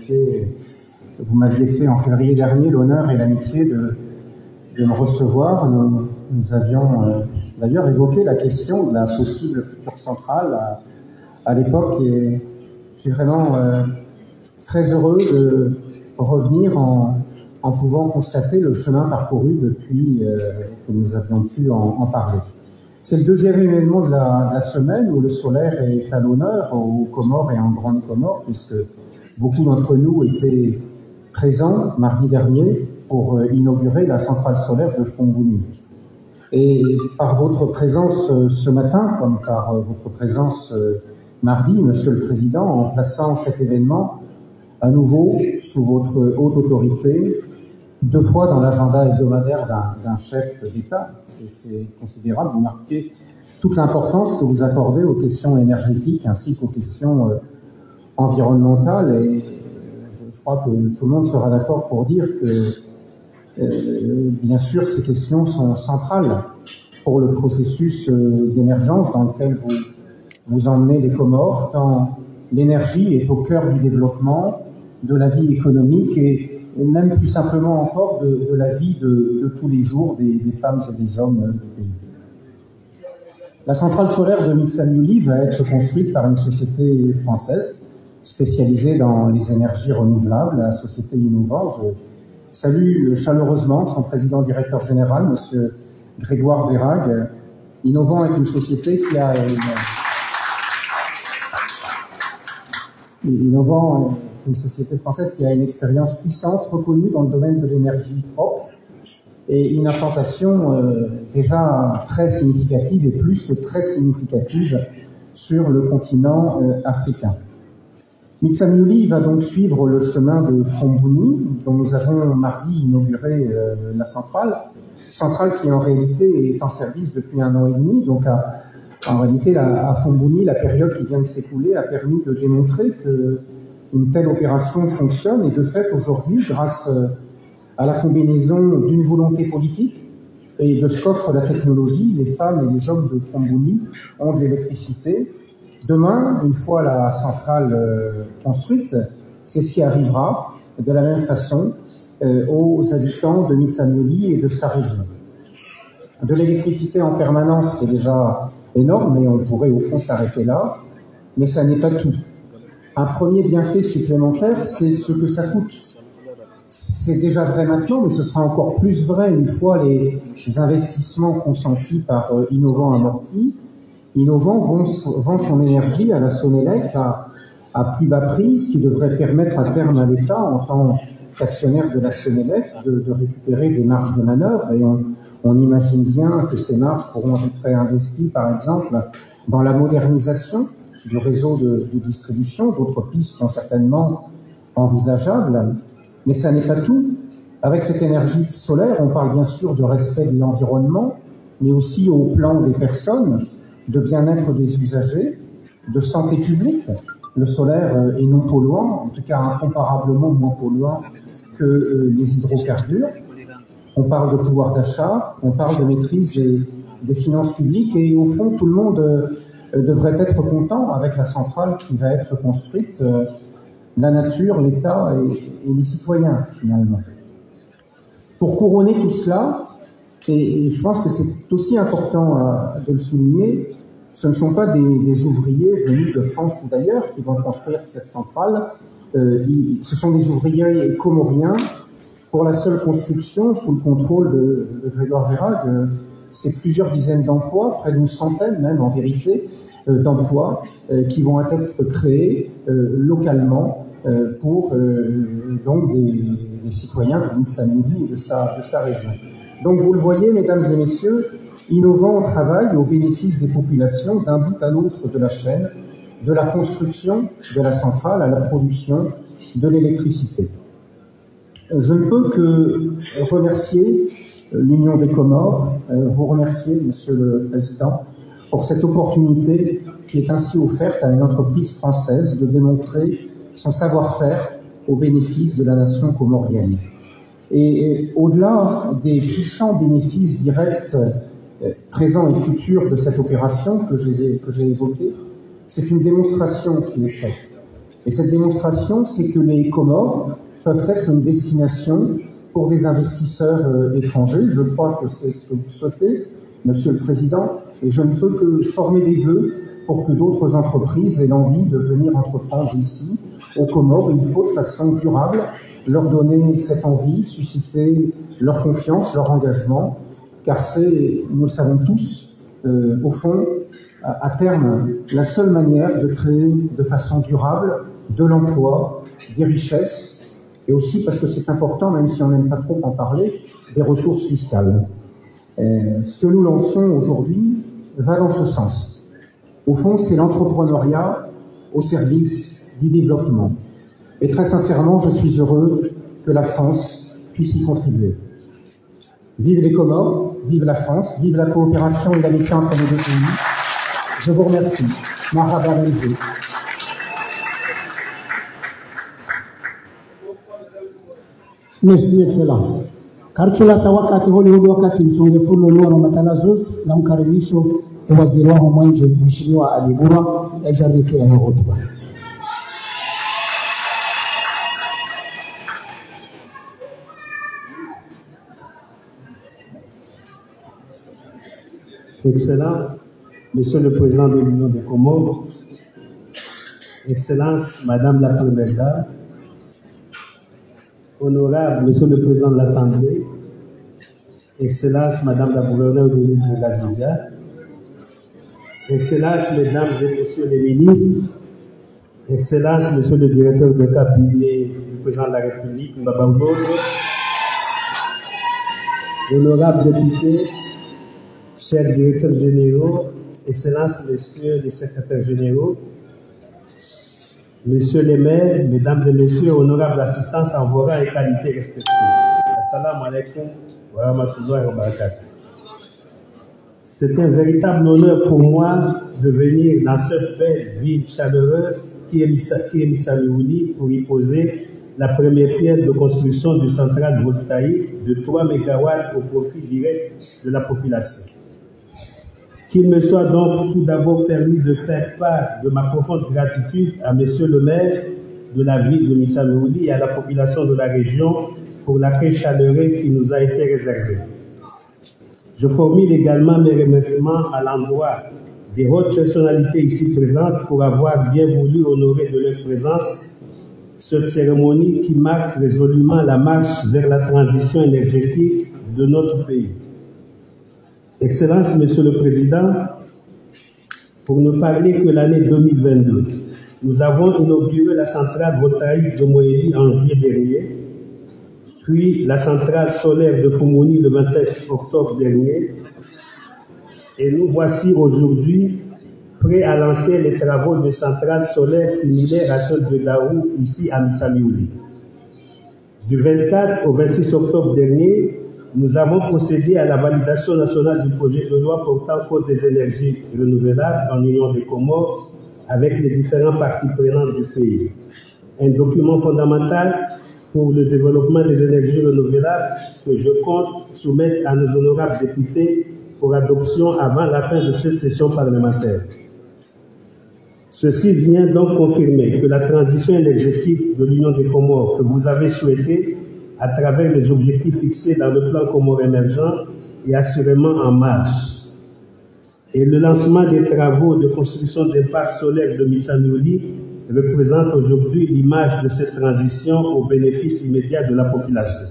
vous m'aviez fait en février dernier l'honneur et l'amitié de me recevoir. Nous avions d'ailleurs évoqué la question de la possible future centrale à l'époque et je suis vraiment très heureux de revenir en pouvant constater le chemin parcouru depuis que nous avions pu en parler. C'est le deuxième événement de la semaine où le solaire est à l'honneur aux Comores et en Grande Comore, puisque beaucoup d'entre nous étaient présents mardi dernier pour inaugurer la centrale solaire de Fongouni. Et par votre présence ce matin, comme par votre présence mardi, Monsieur le Président, en plaçant cet événement à nouveau sous votre haute autorité, 2 fois dans l'agenda hebdomadaire d'un chef d'État. C'est considérable, vous marquez toute l'importance que vous accordez aux questions énergétiques ainsi qu'aux questions environnementales. Et je crois que tout le monde sera d'accord pour dire que, bien sûr, ces questions sont centrales pour le processus d'émergence dans lequel vous emmenez les Comores, tant l'énergie est au cœur du développement, de la vie économique et même plus simplement encore de la vie de tous les jours des femmes et des hommes du pays. La centrale solaire de Mixamiuli va être construite par une société française spécialisée dans les énergies renouvelables, la société Innovant. Je salue chaleureusement son président directeur général, M. Grégoire Verhaeghe. Innovant est une société qui a Innovant est une société française qui a une expérience puissante reconnue dans le domaine de l'énergie propre et une implantation déjà très significative et plus que très significative sur le continent africain. Mixamiuli va donc suivre le chemin de Fombuni, dont nous avons mardi inauguré la centrale qui en réalité est en service depuis 1 an et demi. Donc en réalité, à Fombuni, la période qui vient de s'écouler a permis de démontrer qu'une telle opération fonctionne et de fait aujourd'hui, grâce à la combinaison d'une volonté politique et de ce qu'offre la technologie, les femmes et les hommes de Fombuni ont de l'électricité. Demain, une fois la centrale construite, c'est ce qui arrivera de la même façon aux habitants de Mixamiuli et de sa région. De l'électricité en permanence, c'est déjà énorme, mais on pourrait au fond s'arrêter là, mais ça n'est pas tout. Un premier bienfait supplémentaire, c'est ce que ça coûte. C'est déjà vrai maintenant, mais ce sera encore plus vrai une fois les investissements consentis par Innovant amortis. Innovant vend son énergie à la Sonélec à plus bas prix, ce qui devrait permettre à terme à l'État, en tant qu'actionnaire de la Sonélec, de récupérer des marges de manœuvre. Et on imagine bien que ces marges pourront être réinvesties, par exemple, dans la modernisation du réseau de distribution. D'autres pistes sont certainement envisageables. Mais ça n'est pas tout. Avec cette énergie solaire, on parle bien sûr de respect de l'environnement, mais aussi au plan des personnes, de bien-être des usagers, de santé publique. Le solaire est non polluant, en tout cas incomparablement moins polluant que les hydrocarbures. On parle de pouvoir d'achat, on parle de maîtrise des finances publiques et au fond, tout le monde devrait être content avec la centrale qui va être construite. La nature, l'État et les citoyens, finalement. Pour couronner tout cela, et je pense que c'est aussi important de le souligner, ce ne sont pas des ouvriers venus de France ou d'ailleurs qui vont construire cette centrale, ce sont des ouvriers comoriens. Pour la seule construction, sous le contrôle de Grégoire Verhaeghe, c'est plusieurs dizaines d'emplois, près d'une centaine même en vérité, d'emplois qui vont être créés localement pour donc des citoyens de Mixamiuli et de sa région. Donc vous le voyez, mesdames et messieurs, Innovant travaille au bénéfice des populations d'un bout à l'autre de la chaîne, de la construction de la centrale à la production de l'électricité. Je ne peux que remercier l'Union des Comores, vous remercier, Monsieur le Président, pour cette opportunité qui est ainsi offerte à une entreprise française de démontrer son savoir-faire au bénéfice de la nation comorienne. Et au-delà des puissants bénéfices directs présents et futurs de cette opération que j'ai évoquée, c'est une démonstration qui est faite. Et cette démonstration, c'est que les Comores peuvent être une destination pour des investisseurs étrangers. Je crois que c'est ce que vous souhaitez, Monsieur le Président, et je ne peux que former des vœux pour que d'autres entreprises aient l'envie de venir entreprendre ici, aux Comores. Il faut de façon durable leur donner cette envie, susciter leur confiance, leur engagement, car c'est, nous le savons tous, au fond, à terme, la seule manière de créer de façon durable de l'emploi, des richesses, et aussi, parce que c'est important, même si on n'aime pas trop en parler, des ressources fiscales. Ce que nous lançons aujourd'hui va dans ce sens. Au fond, c'est l'entrepreneuriat au service du développement. Et très sincèrement, je suis heureux que la France puisse y contribuer. Vive les Comores, vive la France, vive la coopération et l'amitié entre les deux pays. Je vous remercie. Marhaba Melje. Merci, Excellence. Karchula wakati Hollywood wakati msongefulo Noro Matalazos na mkaribisho waziri wa mambo ya nje Mheshimiwa Ali Bura ajarike ya hotuba. Excellences, Monsieur le Président de l'Union des Comores, Excellences, Madame la Première Dame, Honorable Monsieur le Président de l'Assemblée, Excellences, Madame la Gouverneure de l'île de Gazivia, Excellences, Mesdames et Messieurs les ministres, Excellences, Monsieur le Directeur de cabinet du Président de la République, Mbaba Udozo, Honorables députés, chers directeurs généraux, Excellences, Messieurs les secrétaires généraux, Messieurs les maires, Mesdames et Messieurs, honorables assistants en voix et qualité respectées. Assalamu alaikum wa rahmatullahi wa barakatuh. C'est un véritable honneur pour moi de venir dans cette belle ville chaleureuse qui est Mitsamiouli pour y poser la première pierre de construction d'une centrale voltaïque de 3 MW au profit direct de la population. Qu'il me soit donc tout d'abord permis de faire part de ma profonde gratitude à Monsieur le maire de la ville de Mitsamiouli et à la population de la région pour l'accueil chaleureux qui nous a été réservé. Je formule également mes remerciements à l'endroit des hautes personnalités ici présentes pour avoir bien voulu honorer de leur présence cette cérémonie qui marque résolument la marche vers la transition énergétique de notre pays. Excellences, Monsieur le Président, pour ne parler que l'année 2022, nous avons inauguré la centrale voltaïque de Moéli en juillet dernier, puis la centrale solaire de Fumoni le 27 octobre dernier, et nous voici aujourd'hui prêts à lancer les travaux de centrales solaires similaires à celles de Daou, ici à Mitsamiouli. Du 24 au 26 octobre dernier, nous avons procédé à la validation nationale du projet de loi portant code des énergies renouvelables en Union des Comores avec les différentes parties prenantes du pays. Un document fondamental pour le développement des énergies renouvelables que je compte soumettre à nos honorables députés pour adoption avant la fin de cette session parlementaire. Ceci vient donc confirmer que la transition énergétique de l'Union des Comores que vous avez souhaitée à travers les objectifs fixés dans le plan Comores émergent est assurément en marche. Et le lancement des travaux de construction des parcs solaires de Mitsamiouli représente aujourd'hui l'image de cette transition au bénéfice immédiat de la population.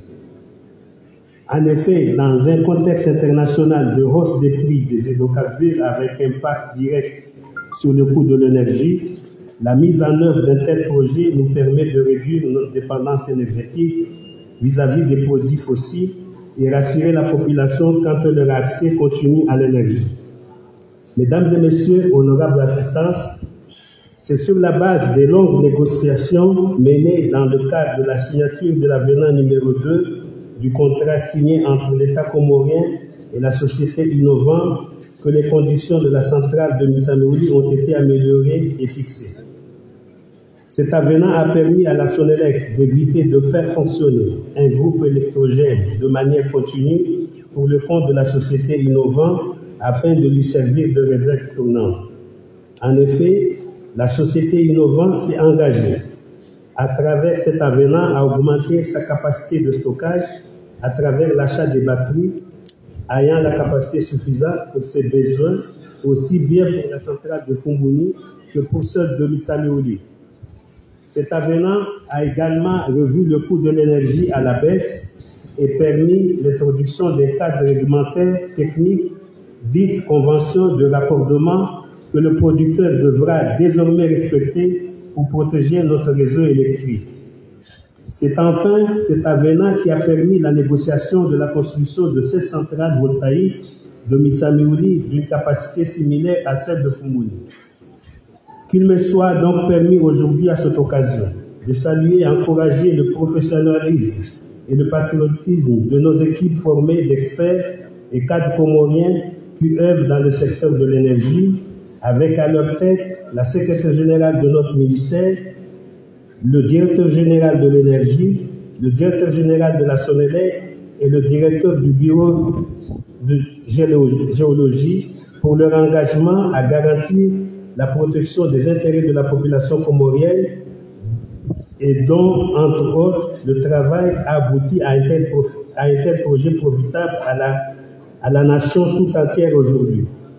En effet, dans un contexte international de hausse des prix des hydrocarbures avec impact direct sur le coût de l'énergie, la mise en œuvre d'un tel projet nous permet de réduire notre dépendance énergétique vis-à-vis des produits fossiles et rassurer la population quant à leur accès continu à l'énergie. Mesdames et Messieurs, honorables assistances, c'est sur la base des longues négociations menées dans le cadre de la signature de l'avenant numéro 2 du contrat signé entre l'État comorien et la société Innovant que les conditions de la centrale de Mitsamiouli ont été améliorées et fixées. Cet avenant a permis à la Sonelec d'éviter de faire fonctionner un groupe électrogène de manière continue pour le compte de la société Innovant afin de lui servir de réserve tournante. En effet, la société Innovant s'est engagée à travers cet avenant à augmenter sa capacité de stockage à travers l'achat des batteries ayant la capacité suffisante pour ses besoins, aussi bien pour la centrale de Fumoni que pour celle de Mitsamiouli. Cet avenant a également revu le coût de l'énergie à la baisse et permis l'introduction des cadres réglementaires techniques dites conventions de raccordement que le producteur devra désormais respecter pour protéger notre réseau électrique. C'est enfin cet avenant qui a permis la négociation de la construction de cette centrale voltaïque de Mitsamiouli d'une capacité similaire à celle de Fumoni. Qu'il me soit donc permis aujourd'hui à cette occasion de saluer et encourager le professionnalisme et le patriotisme de nos équipes formées d'experts et cadres comoriens qui œuvrent dans le secteur de l'énergie, avec à leur tête la secrétaire générale de notre ministère, le directeur général de l'énergie, le directeur général de la Sonelec et le directeur du bureau de géologie pour leur engagement à garantir la protection des intérêts de la population comorienne et dont, entre autres, le travail a abouti à un tel projet profitable à la nation tout entière aujourd'hui.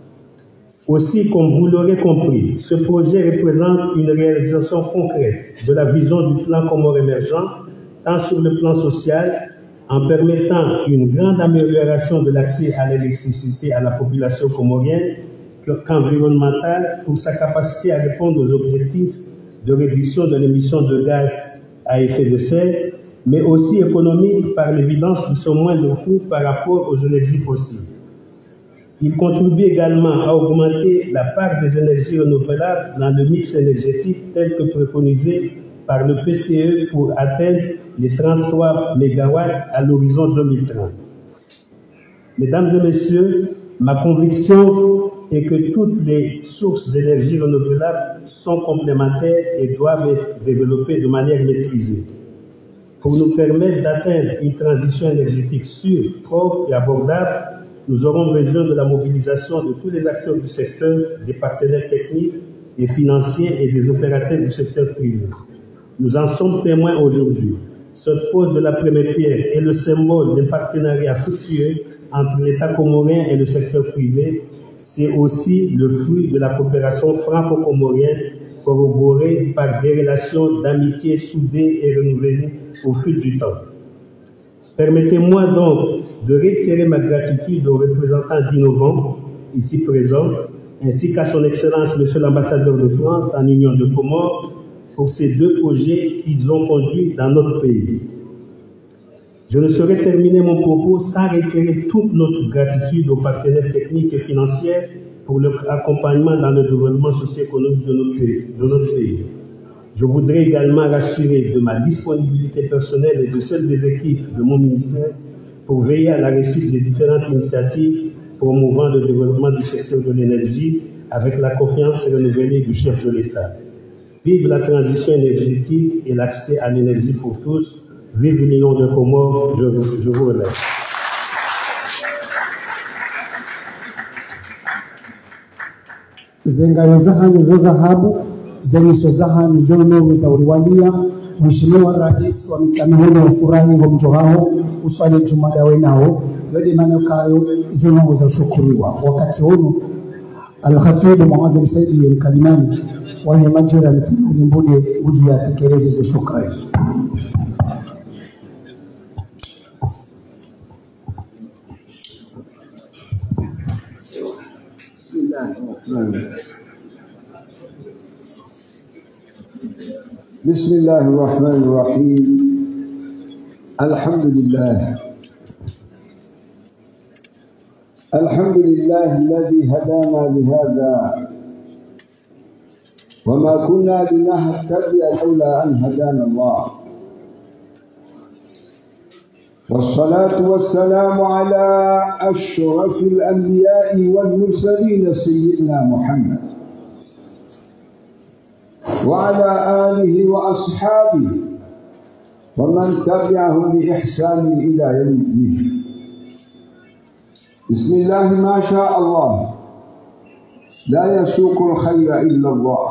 Aussi, comme vous l'aurez compris, ce projet représente une réalisation concrète de la vision du plan Comores émergent, tant sur le plan social, en permettant une grande amélioration de l'accès à l'électricité à la population comorienne, qu'environnementale pour sa capacité à répondre aux objectifs de réduction de l'émission de gaz à effet de serre, mais aussi économique par l'évidence de son moindre coût par rapport aux énergies fossiles. Il contribue également à augmenter la part des énergies renouvelables dans le mix énergétique tel que préconisé par le PCE pour atteindre les 33 MW à l'horizon 2030. Mesdames et messieurs, ma conviction est que toutes les sources d'énergie renouvelable sont complémentaires et doivent être développées de manière maîtrisée. Pour nous permettre d'atteindre une transition énergétique sûre, propre et abordable, nous aurons besoin de la mobilisation de tous les acteurs du secteur, des partenaires techniques et financiers et des opérateurs du secteur privé. Nous en sommes témoins aujourd'hui. Cette pose de la première pierre est le symbole d'un partenariat fructueux entre l'État comorien et le secteur privé. C'est aussi le fruit de la coopération franco-comorienne corroborée par des relations d'amitié soudées et renouvelées au fil du temps. Permettez-moi donc de réitérer ma gratitude aux représentants d'Innovant, ici présents, ainsi qu'à son Excellence, Monsieur l'ambassadeur de France en Union de Comores, pour ces deux projets qu'ils ont conduits dans notre pays. Je ne saurais terminer mon propos sans réitérer toute notre gratitude aux partenaires techniques et financiers pour leur accompagnement dans le développement socio-économique de notre pays. Je voudrais également rassurer de ma disponibilité personnelle et de celle des équipes de mon ministère pour veiller à la réussite des différentes initiatives promouvant le développement du secteur de l'énergie avec la confiance renouvelée du chef de l'État. Vive la transition énergétique et l'accès à l'énergie pour tous. Vive l'Union de Comores. Je vous remercie. Zengayo zahani zo dhahabu zenye sozahani zono za uliwalia. Mheshimiwa Rais wa mitamihoni wafurahi ngomjo hao uswali jumada wenao yode manakayo zono za ushukuriwa wakati huu Al-Khatib Muadhim Saidi Al-Kalimani wahe majira mitamihoni mbude uju ya tekeleze za shukrani. بسم الله الرحمن الرحيم الحمد لله الذي هدانا لهذا وما كنا لنهتدي لولا أن هدانا الله والصلاة والسلام على أشرف الأنبياء والمرسلين سيدنا محمد وعلى آله وأصحابه ومن تبعهم بإحسان إلى يوم الدين. بسم الله ما شاء الله لا يسوق الخير إلا الله.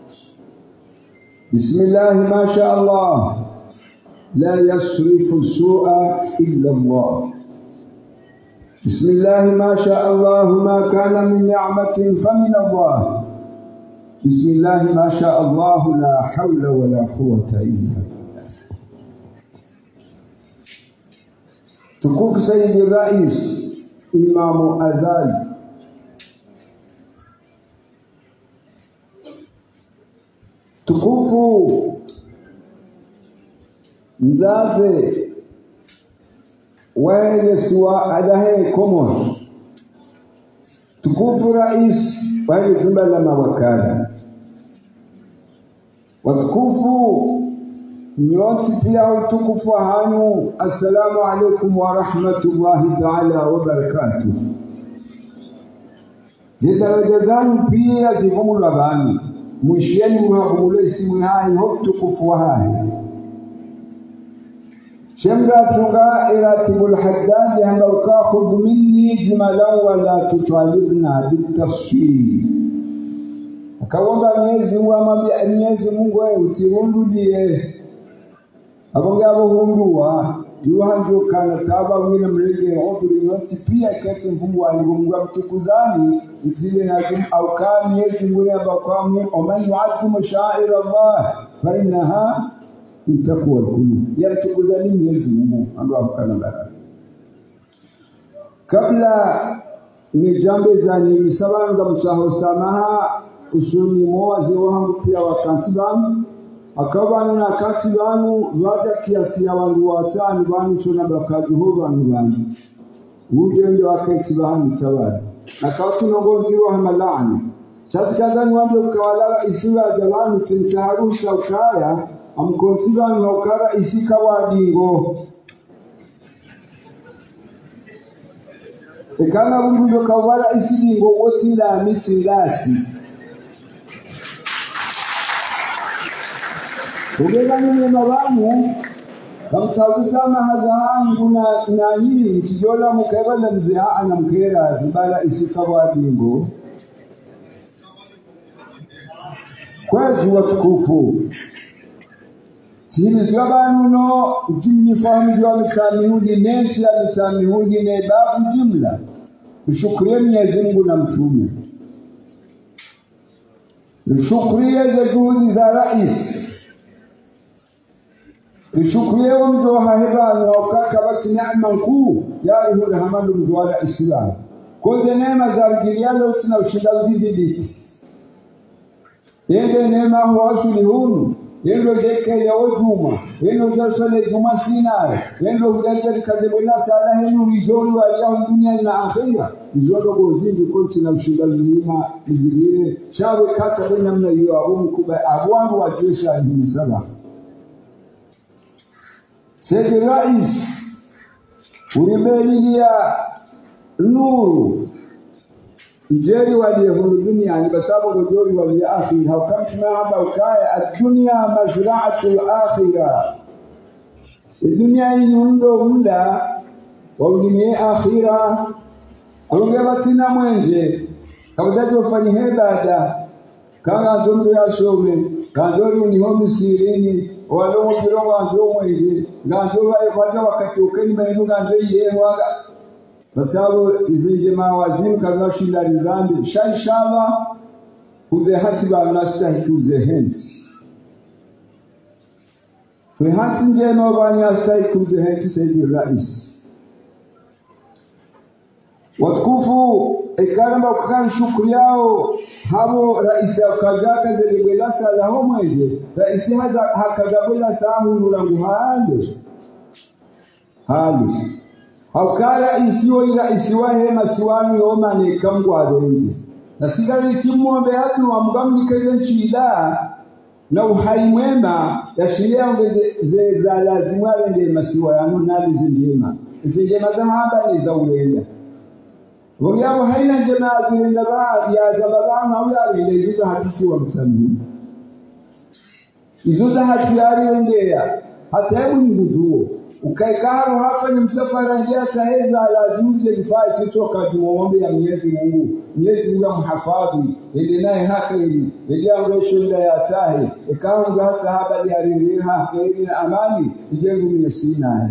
بسم الله ما شاء الله لا يصرف السوء إلا الله. بسم الله ما شاء الله ما كان من نعمة فمن الله. بسم الله ما شاء الله لا حول ولا قوة إلا بالله. تكوف سيد الرئيس إمام أزالي tukufu mzaze wewe siwa adahe Komoro, tukufu rais wewe jumba la mawakala watukufu nyote pia utukufu hanyu. Assalamu alaikum wa rahmatullahi ta'ala wa barakatuh. Zidaraja zangu pia zivumula bani mwisheni mwavumule isimu hai utukufu hai شمرا تنغا إراتب الحداد هنو كاخذ مني جملا ولا تطالبنا بالتفصيل akaomba miezi miezi Mungu wewe utihundudie abonge abohundua yuhanjo kana taba wina mrege oduri yonsi pia kete mfungu aligonga mtukuzani nzile na au kama miezi mwezi abakwamwe oman yu'adhimu sha'ir Allah fa innaha min taqwa al-qulub yamtukuzani miezi Mungu ando akana baraka kabla ni jambe zani misabanga msaho samaha usuni moaze wangu pia wakanti bangu akabana na kanti bangu waja kiasi ya wangu watani bangu chona bakajuhu bangu ujende wakati bangu tawali na kauti nongonzi wa hamalani chatikazani wambe ukawalala isiwa jalani tinsaharusha ukaya amkonti bangu ukara isika wadingo ekana bungu kawala isidingo wotila mitindasi ugeza nyine mabamu kamtsabuza mahagangu na nyinyi msijola mukebala mzee ana mkera bala isikabwadingo kwezi watukufu Sini swabanu no jini fahamu jwa misamihudi nenti ya misamihudi ne babu jumla ushukrie Mwenyezi Mungu na mtume ushukrie za juhudi za rais ushukrie mjo haheba na ukaka wakati neema nkuu ya ihu rahamanu mjo wala islam koze neema za rikilialo utina ushinda uzidibiti yende neema huwasuli hunu yendo jeke ya ojuma yendo jasole juma sinai yendo hujaje kazebena sala henu rijoli wa leo dunia na akhira izodo gozingi konti na ushinda mlima izigire shawe kata bena mna hiyo abu mkuba abwangu wa jesha hii sala Sayyid Rais ulimelilia nuru Ijeri waliyehulu dunia ni basabu gojori waliyakhir haukamtuna haba ukaya ad-dunya mazra'atul akhirah dunia hii ndo muda wa ulimie akhira alongeba tina mwenje kawajaji wafanye ibada kanga ndondo ya shome kanjori ni homi sirini walomo birongo njo mwenje nganjo waje wakati ukeni maeneo nganjo yewaga basabu izinje mawazimu kaza shindani zambi shaishaba uze hatiba nastahiki uze hensi we hati njema bani astahiki uze hensi Sayyid Rais watukufu ikaramba ukakani shukuri yao habo rais akajaka zelebela sala homweje rais haza hakagabula sahu nurangu hali Haukara isiyo ila isiwahe masiwanu yomane kamgwa abenzi. Na sigari isimuombe hatu wa mgamu nikeze nchila na uhai mwema ya shiria ungeze za lazima wende masiwa yanu nali zinjema. Zinjema za haba ni za ulenda. Wangiamu haina njema zilenda baadhi ya zababana ula ile izuza hatusi wa mtami. Izuza hatuyari wendea. Hata hebu ni nguduo. Ukaikaro hapa ni msafara ndia taheza lazima zifai sisi wakati muombe ya Mwenyezi Mungu. Mwenyezi Mungu amhifadhi, ende naye hakiri, ndio amreshunda ya tahi. Ikawa sahaba ya rinha kheri na amani, ijengo mnesina.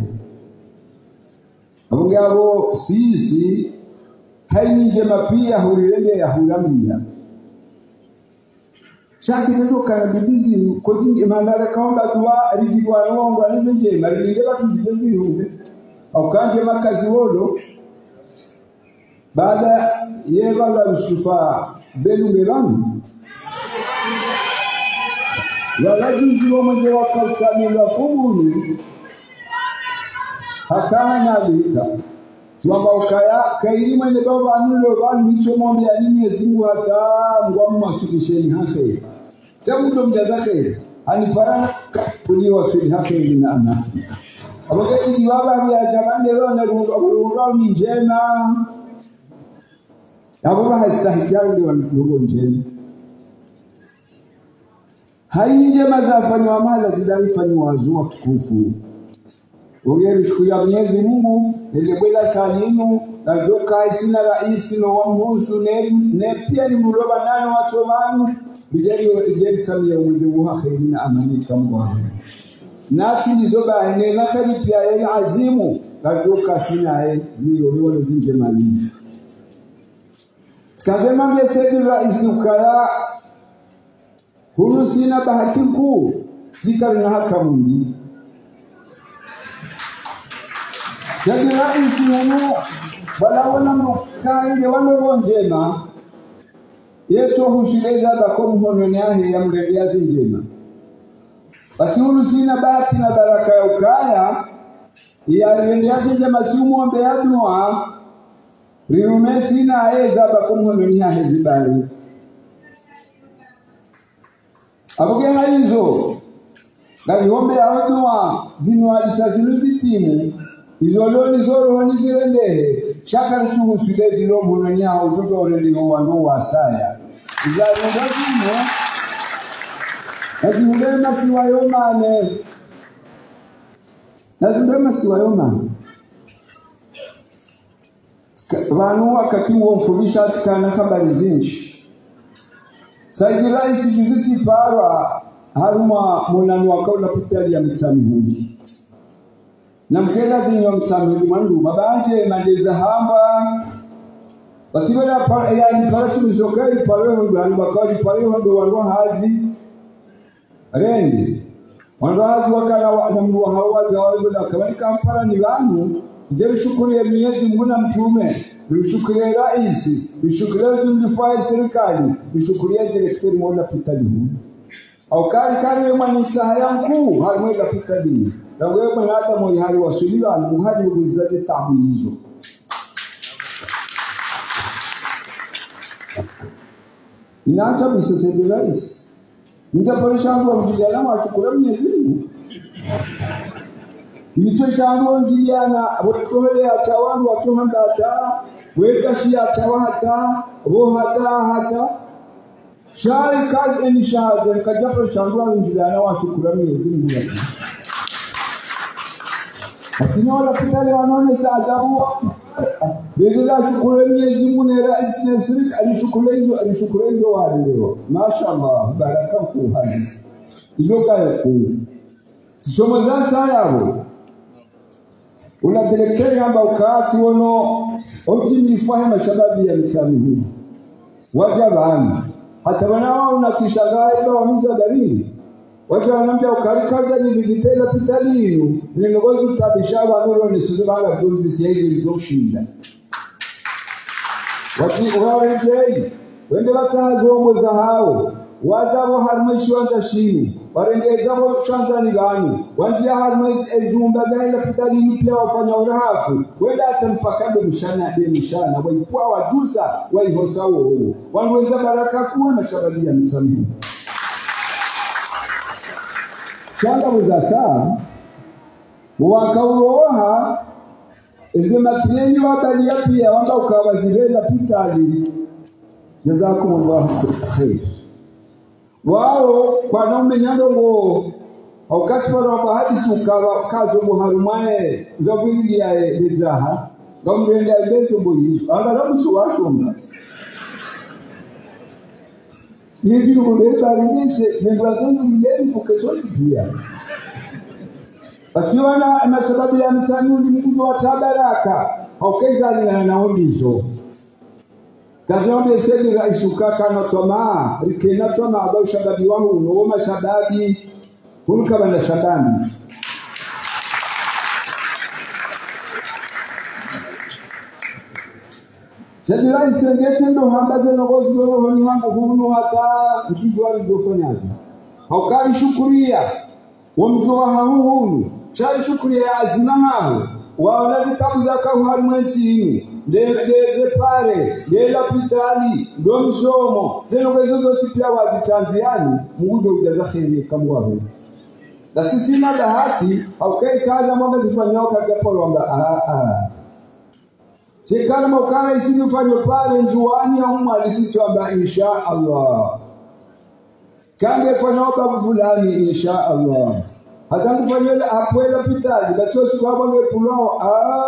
Abungabo sisi haini njema pia hulende ya hulamia. Shaki ndio kanabidizi kwa jingi mandala kaomba dua rijibwa nongo anizenje marilinde batujezi rumbe au kanje makazi wodo baada yeba la usufa belunge banu wala juzi mmoja wakalsani la fumuni hakana lika tuamba ukaya kairima ile baba anulo banu hicho mombe ya Mwenyezi Mungu hata ngwamu masukisheni hafe Jamudo mjazake aniparana kuliwasili hake na ana abagati diwaba ya jamani leo na rundo ni njema ababa hastahijali ndio njema hainjema zafanywa mala zidafanywa zua tukufu Ugeri shukuru Mwenyezi Mungu nilibwela salimu na joka isina rais no wamuhusu ne pia ni muloba nano watu wangu bijeri samia umwejebu khairin amani kamwa nati nizoba ene na kali pia yeye azimu kadoka sina zio lione zinje mali tukasema mbe sedi rais ukaya hulu sina bahati kuu zikari na haka mungi sedi rais yenu wala wana mkaide wana njema yeto hushileza bako mhono yahe ya mrelea zinjema basi hulu sina bahati na baraka ya ukaya ya mrelea zinjema si umuombe adua rirume sina aeza bako mhono yahe zibari abuge haizo gabihombe adua zinualisha zinuzitimu izoloni zoro ni zirende shaka tuhushile zilo mhono yahe utoto oreli wandu wasaya izalongazimo Nazindema siwayomane. Nazindema siwayomane. Vanu wakati uo mfubisha atikana habari zinji. Saidi raisi juziti parwa haruma monanu wakaula pitali ya mtsamihudi. Na mkela zinyo mtsamihudi mwandu. Mabanje mandeza hamba. Basibela ya parati mzokari parewe hundu. Bakari parewe hundu wanwa hazi. Rendi wandazi wakala na mwa hawa jawabula kama kampara ni bantu ndio shukuriye miezi mbona mtume bishukuriye rais bishukuriye ndifai serikali bishukuriye director mola pitali au kari mwanitsa yangu harimweza pitali na wewe hata moyo hali wasuliwa muhadi uguzaje tabu hizo inaanza bisese rais nitaporesha ngo mjiliana washukura Mwenyezi Mungu. Nicho chango mjiliana wotole atawandu watuhanda ata weka shi atawahata hata shai kazi eni shahada kajapo chango mjiliana washukura Mwenyezi Mungu. Asina wala pitale wanaone sa ajabu bila shukuru Mwenyezi Mungu na rais na serikali alishukuru hizo wale mashaallah baraka kwa hali iloka yako somo za sayabo unapelekea amba ukati wono ojini fahamu shababi ya mtamihu wajabani hata wanao unatishangaa ila wamiza dalili waje wanambia ukarikaja ni vizitela pitalinu ni ngozi utabishaba nuru ni suzibanga bdozi siyeje ndoshinda wati uwarejei wende batazo omwe za hao wajabo harmaishi wanda shini warengeza bo chanza ni gani wandia harmaishi ezumba zaila pitalinu pia wafanya urahafu wenda atampakado mishana waipua wajusa waihosawo wanwenza baraka kuwa na shababi ya msamihu Shanga muzasa wakauroha ezematrieni wabalia pia wamba ukawazirela pitali jazakumullahu khair wao kwa naume nyandongo wakati wa hadisi ukawa kazo muharumae zavili ya bezaha ngamrenda ibeso boyi angala musuwashonga Yezi ngoleba rinese nengwazengu mileni fukesoti pia. Basiwana masababu ya msani ulimkudu wa tabaraka. Haukeza alingana na ondizo. Kazombe sedi raisuka kana toma. Rikena toma abau shababi wangu unoma shababi. Hulka wanda shababi. Sedi raisengete ndo hambaze ngozi doro ni wangu hunu hata mjibu aligofanyaje. Haukari shukuria. Wamtoa hahunu. Chari shukuria ya azima hao. Waolazi tabuza kauhari mwentini. Ndeze pare. Ndela pitali. Ndo msomo. Zeno kwezo zote pia wajitanziani. Mungu ndo ujaza kheri kama wawe. Na sisi na bahati. Haukai kaza mwanga zifanyao katika polo wamba Chekana mokana isi ufanywe pale njuani ya alisicho amba insha Allah. Kange fanywa babu fulani insha Allah. Hata kufanywa hapoela pitali basi usibaba ngepulao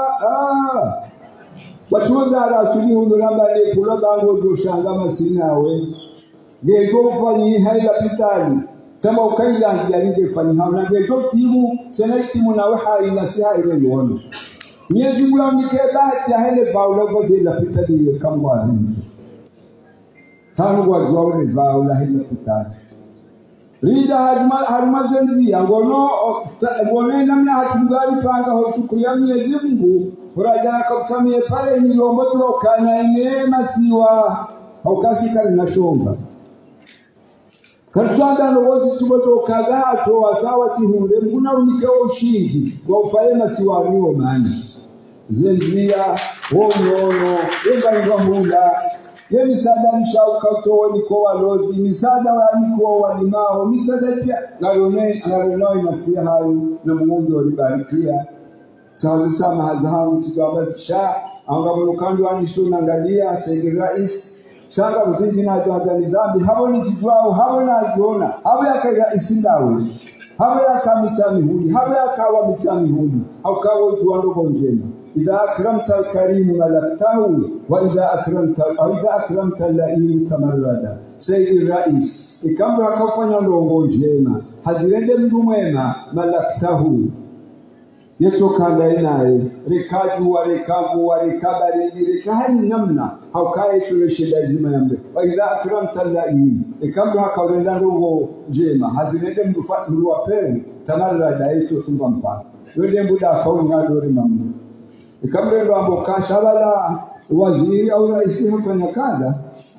Watuza rasuli hundulamba lepulo bango doshanga masinawe. Ngego ufanyi haila pitali. Sema ukaila nziarinde fani hauna ngejo timu tena timu na waha inasiha ile nione. Miezi mula mnikebati ya hele vaula vazi la pita diyo kamwa hinzi. Tanu kwa jwaule vaula hele pita. Rida haruma zenzi ya ngono namna hatimgari panga ho shukuri ya miezi Mungu. Kurajana kabsamie pale nilombo tulokana ine masiwa. Haukasi kari na shomba. Karchanda no wozi tuboto kaga ato wasawa tihunde mbuna unikewa ushizi wa ufaye masiwa niyo mani. Zenzia, wonono, yenga mula, ye misada nishauka utowa niko walozi, misada wa niko walimao, misada pia ngaronao inafuya hayo na mungu walibarikia. Sawazisa mahazahamu tigaba zisha, anga mulukandu wanishu nangalia, Sayyid Rais, shanga mzingi na juhadani zambi, habo ni zijuao, habo na ziona, habo ya kaira isindawe, habo ya kamitami huli, habo ya kawa mitami huli, au kawa ujuando bonjeni. إذا أكرمت الكريم ملكته وإذا أكرمت اللئيم تمردا. Sayyid Rais, ikambo akafanya ndongo njema, hazirende mndu mwema malaktahu. Yeto kanda inaye, rikabu wa rikabaridi, rikahani namna, haukaye chule shida zima yambe. Wa idha akramta laim, ikambo akawenda ndongo njema, hazirende mndu wapeni, tamarada yeto tumba mpaka. Yode mbuda akawu nyadori mamu. Ikamrendo amboka shabala waziri au raisi mfanya kaza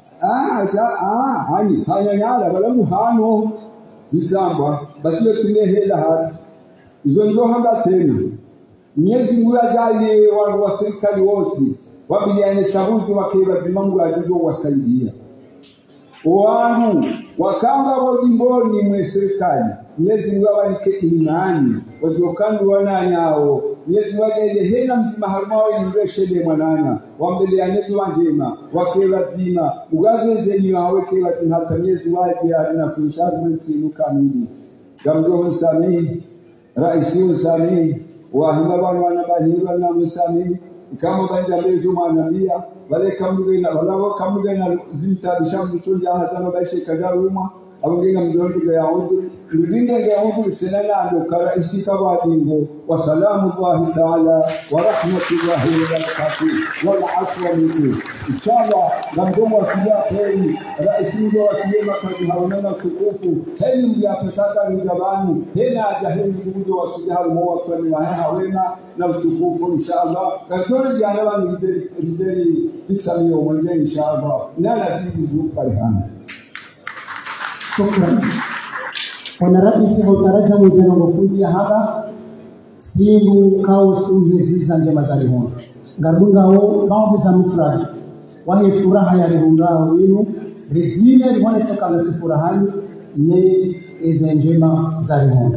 hani hanyanyala balamu hano zitamba basi yotinge hela hati izo ndio hanga tena miezi mmoja jali wa serikali wote wabiliane sabuzi wakebazima Mungu ajugo wasaidia wanu wakanga wodimboni mwe serikali miezi mmoja nike imani wajokandu wananyao miezi mmoja ile hela mzima harumao inureshele mwanana wambeleane tuwanjema wakebazima ugazo zenyu awekebazima hata miezi waje na fushari msimu kamili gamdo msamihi raisi msamihi wahima wana bahira na msamihi kama banja bezo manabia wale kamugena wala kamugena zinta bishamu chonja hazana baishe kajaruma abungenga mdondo ya udhu ndinga ya udhu senala ndo kara isika wadingo wa salamu Allahi ta'ala wa rahmatullahi wa barakatuh wal afwa minkum inshallah ngamdomo afia kweli raisi ndo asiyema kazi haonana sukufu heli mjapataka njabani hena jahili sujo wasujaha mwa ni waha wema na utukufu inshallah kadri jana ni bideli bitsamio mwende inshallah na lazima zukarihana. Shukran. Bwana Rais hotaraja mwezeno ngofundia haba simu kao sungezi za njema za lihono ngarunga ho maombi za mfurahi wahe furaha ya rihunga wenu rizine rihone toka na furahani ne eze njema za lihono.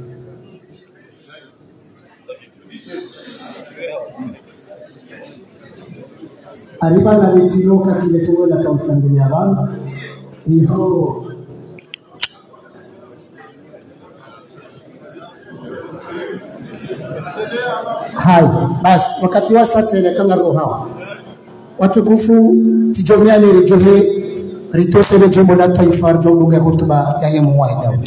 Ariba na vitinoka kile tuwela kwa mtangilia abantu iho hai basi wakati wa sasa ile kama roho watukufu tijomiane rijohe ritosele jombo la taifa jombo ya hotuba ya yemu waida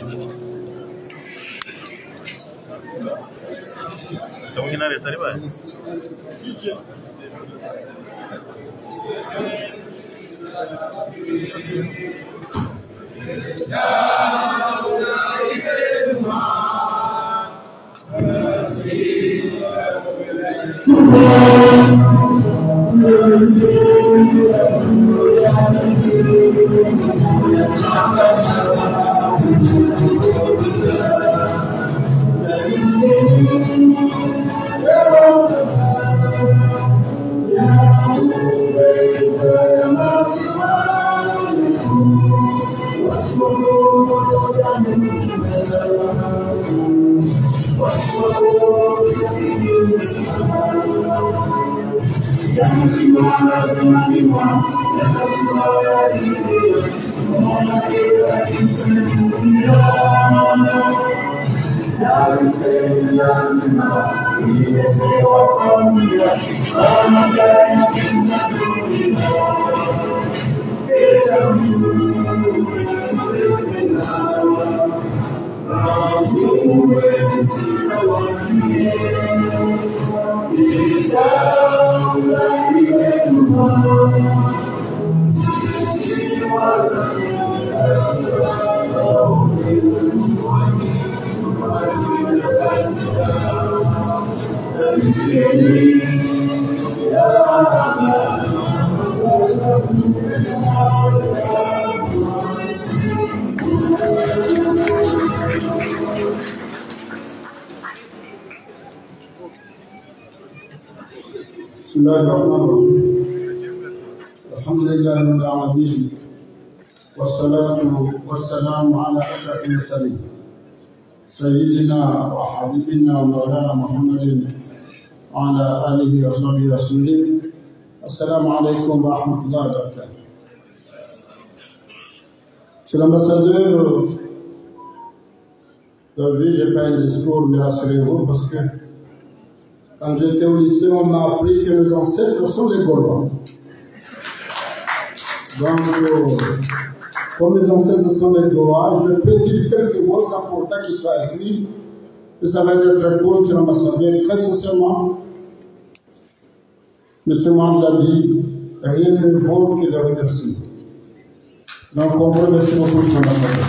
بسم الله الرحمن الرحيم الحمد لله رب العالمين والصلاة والسلام على أشرف المرسلين سيدنا وحبيبنا ومولانا محمد وعلى آله وصحبه وسلم. السلام عليكم ورحمة الله وبركاته. Monsieur l'ambassadeur, je n'ai pas un discours, mais rassurez-vous, parce que quand j'étais au lycée, on m'a appris que nos ancêtres sont les Gaulois. Donc, comme mes ancêtres sont les Gaulois, je peux dire quelques mots sans pourtant qu'ils soient écrits. Et ça va être très court, monsieur l'ambassadeur. Très sincèrement, M. Mande l'a dit, rien ne vaut que le remercier. Donc, on vous remercie beaucoup, monsieur l'ambassadeur.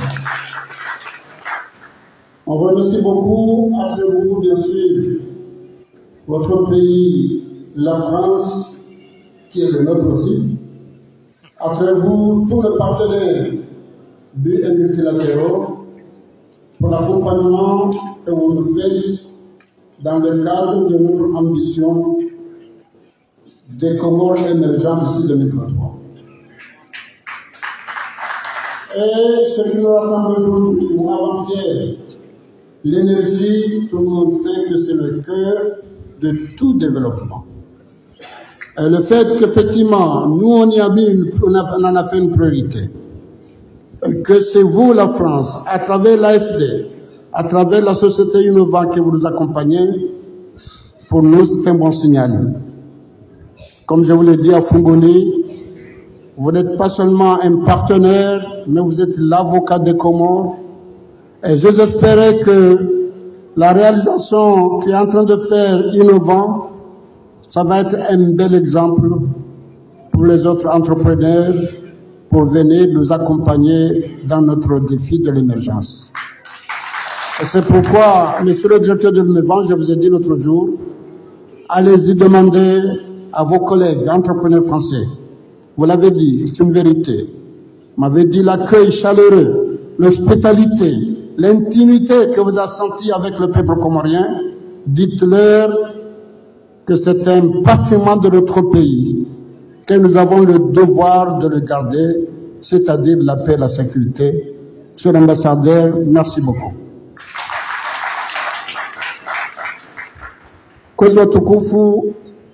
On vous remercie beaucoup, après vous, bien sûr, votre pays, la France, qui est le nôtre aussi. Après vous, tous les partenaires bu et multilatéraux, pour l'accompagnement que vous nous faites dans le cadre de notre ambition des Comores émergents d'ici 2023. Et ce qui nous rassemble aujourd'hui ou avant-hier, l'énergie, tout le monde sait que c'est le cœur de tout développement. Et le fait qu'effectivement, nous on en a fait une priorité, et que c'est vous, la France, à travers l'AFD, à travers la société innovante que vous nous accompagnez, pour nous c'est un bon signal. Comme je vous l'ai dit à Fungoni, vous n'êtes pas seulement un partenaire, mais vous êtes l'avocat des Comores. Et j'espérais que la réalisation qui est en train de faire innovant, ça va être un bel exemple pour les autres entrepreneurs pour venir nous accompagner dans notre défi de l'émergence. Et c'est pourquoi, monsieur le directeur de l'Innovant, je vous ai dit l'autre jour, allez-y demander à vos collègues entrepreneurs français. Vous l'avez dit, c'est une vérité. Vous m'avez dit l'accueil chaleureux, l'hospitalité, l'intimité que vous avez sentie avec le peuple comorien. Dites-leur que c'est un patrimoine de notre pays, que nous avons le devoir de le garder, c'est-à-dire la paix et la sécurité. Monsieur l'ambassadeur, merci beaucoup. Kwa tukufu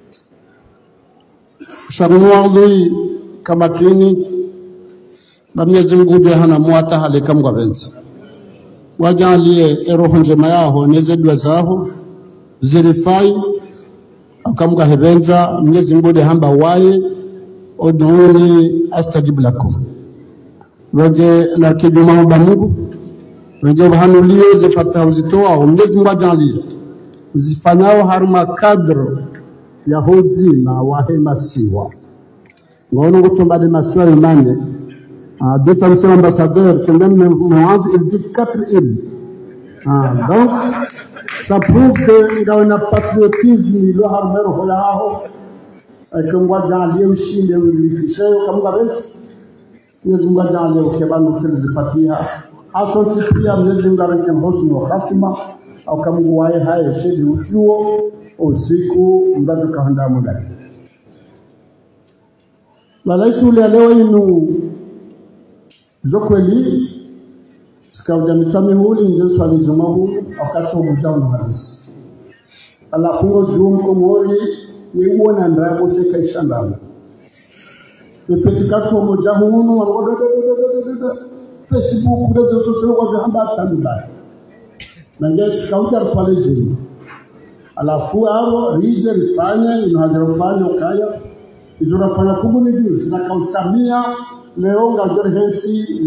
Sharnuardui Kamakini Bamyezi Mgude hana mwata haleka mwabenzi wajalie eroho njema yaho nezedwa zaho zirifai akamga hebenza Mwenyezi Mgude hamba waye odoni astajibu lakum wage na kijuma ba Mungu wage hanulie zifata uzitoa Mwenyezi Mungu ajalie zifanyao haruma kadro ya hojima wahema siwa ngono kutomba de masiwa imane d'autant monsieur l'ambassadeur que même Mohamed il dit 4 îles. Donc ça prouve que il a un patriotisme le harmero hoyaho et que moi j'allais aussi le vérifier comme la belle nous moi j'allais au Québec nous faisons des fatiha à son pia nous ngara que mbosu khatima au kamguwaye haye chedi uchuo usiku mbazo kahanda mudani la shule leo inu zokweli sikauja mitami huli nje swali juma huu wakati wa mjao na halisi alafungo jumu komori yehuona ndrago sheka ishandana efetikati wa mjao huu Facebook rezo sosio wa hamba tanula nange sikauja swali jumu alafu hao rije rifanya inahajirofanya ukaya izurafanya fungu ni juu zinakautsamia leo ngajorhensi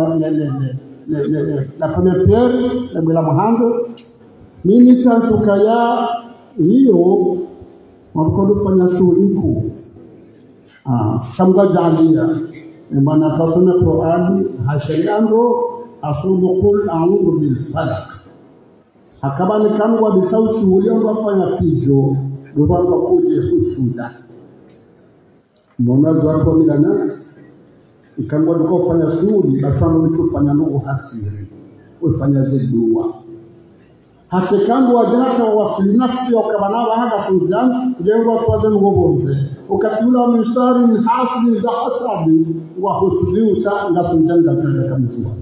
la première pierre la bela mahando mimi chansuka ya hiyo mkono fanya shughuli kuu Shamga jalia maana kasome Qur'ani hashariando asumu qul a'udhu bil falaq akabani kangwa bisau shughuli wafanya fijo ndio kuje husuda mwonazo wako milana ikangwa kufanya shughuli bafano kufanya ndugu hasiri kufanya zidua hakikangu wajaka wasili nafsi wakabanaba hada suzan jengo twaze ngobonze ukatiula mstari hasbi da hasabi wa husuliu sa ngasunjan da kamizwa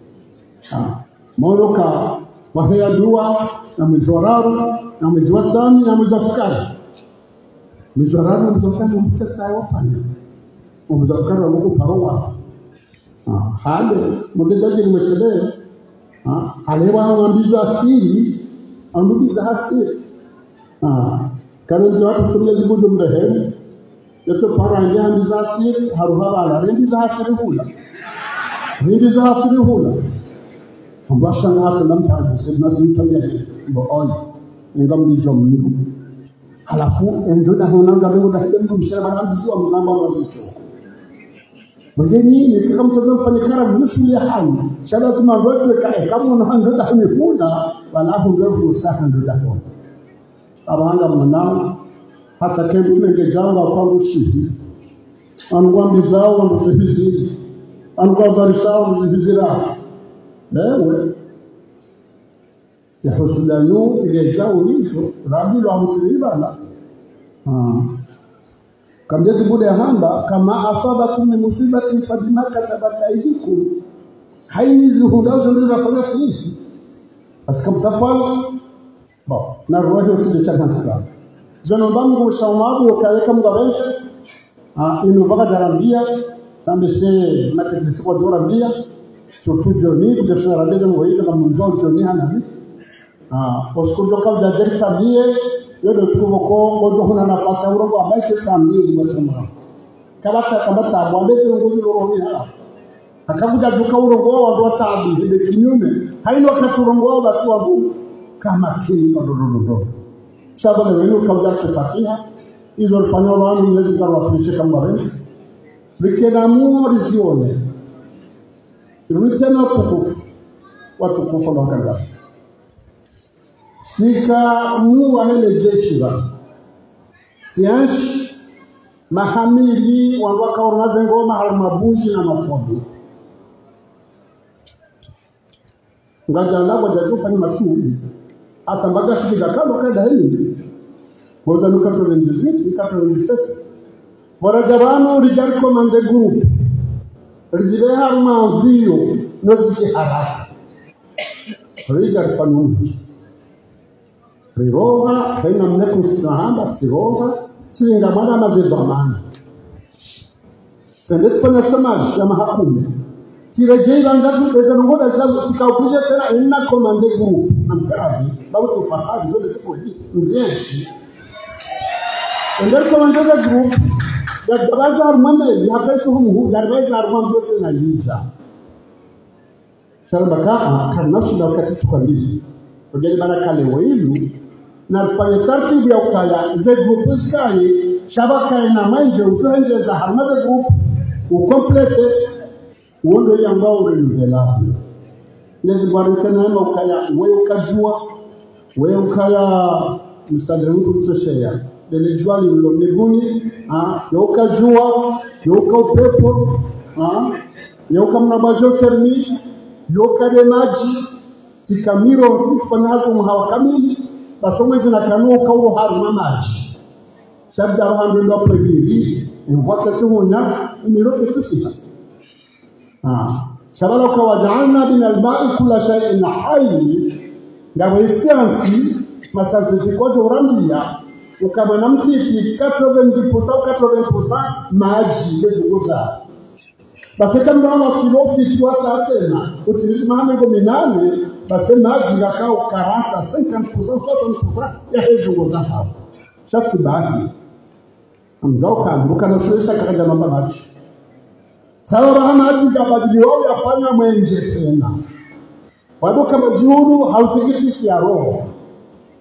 moroka wahaya dua na mizwararu na mizwatani na mizafukari mizwararu na mizwatani mtasa wafanya mizafukari wa mungu parowa hale mwendezaji nimesele halewa anambiza asiri anambiza asiri kanenzi watu tumia zibudu mrehemu yeto para anja anambiza asiri haruha wala rendiza asiri hula rendiza asiri hula mbasha ngata nampa sema zintabia mbo oli ngambizo mungu halafu enjoda honanga bengo da hembu mshara banambizo mzamba wazicho Mgeni ni kama mtoto mfanyikara nusu ya hali. Chada tumarote kama unahangaika hamikuna wala ndio sasa ndio hapo. Abahanga mwanao hata kembu mengejanga kwa rushi. Anugwa bizao nduzihizi. Anugwa darisao nduzihizi. Lewe. Ya husudanu ngejao lisho rabbi lo amsiribana. Kamjezi bude hamba kama asabakum min musibatin fadima kasabat aydikum haynizi hundazo ndio zafanya sisi asikamtafala na roho yote cha kanisa jana bangu shaumabu wakaweka mgawenje ino baka jarambia tambe se matrix kwa dorambia surtout joni de sera de moïse comme munjo joni hanani oskujo ka jajeri famille yodo tukuboko ojo huna nafasi ya urongo abaike sambi mwesema kabata mwambeze ngozi lorohi hala akabuja duka urongo wa ndo tabi de kinyume haino wakati urongo basi wabu kama kini odododo shaba leo kabla Fatiha hizo fanya wao mwezi kwa wafundishe kama wewe bikena muorizione ruitena tukufu watukufu na wakanda Nika mu ahele jeshi ba. Siansh mahamili wanwaka ormaze ngoma halmabuji na mapodu. Ngaja labo jajufa ni mashuhuri. Hata mbaga shikiga kalo kada hili. Moza nuka 2018, Bora jabano rijal komande group. Rizibe harma vio nozi haraka. Rijal fanunu. Riroga haina mneku sahaba siroga chilinga mwana mazedamana. Sende tufanya samaji ya mahakume. Sirejei bangazu pesa ngoda sababu sikaupija tena ina komande group na mkarabi babu tufahari ndio sipo hii mzenzi. Sende komande group ya bazar mame ya kaitu humu ya bazar mame yote na yija. Shalba kanafsi na wakati tukambizi. Kujali baraka leo hili na fanya taratibu ya ukaya ze group skani shabaka ina manje utende za harmada group ukomplete uondo ambao ulivelapa lezi baraka na ukaya wewe ukajua wewe ukaya mstadili mtu kutoshea dele jua lilo mbinguni ya ukajua ya ukaupepo ya ukamnabajo termi ya ukade maji sikamiro kufanya hapo mhawa kamili basomwe tuna kanu kauro haruma maji shabda hando ndo pregiri mvaka tuhunya miroke tusika shabala kwa waja'alna min al-ma'i kulla shay'in hayy ngawe siansi masantifikoto urambia ukama na mtiki 80% maji yezugoza basi kama ndo wasiloki kwa saa tena utilizi mahame gominane basi maji ngakao 40 50% 60% ya hezugoza hapo shati baki amzauka nduka na sasa kaja mambo maji sawa bahama maji kabadili wao yafanya mwenje tena wado kama juru hausikitishi ya roho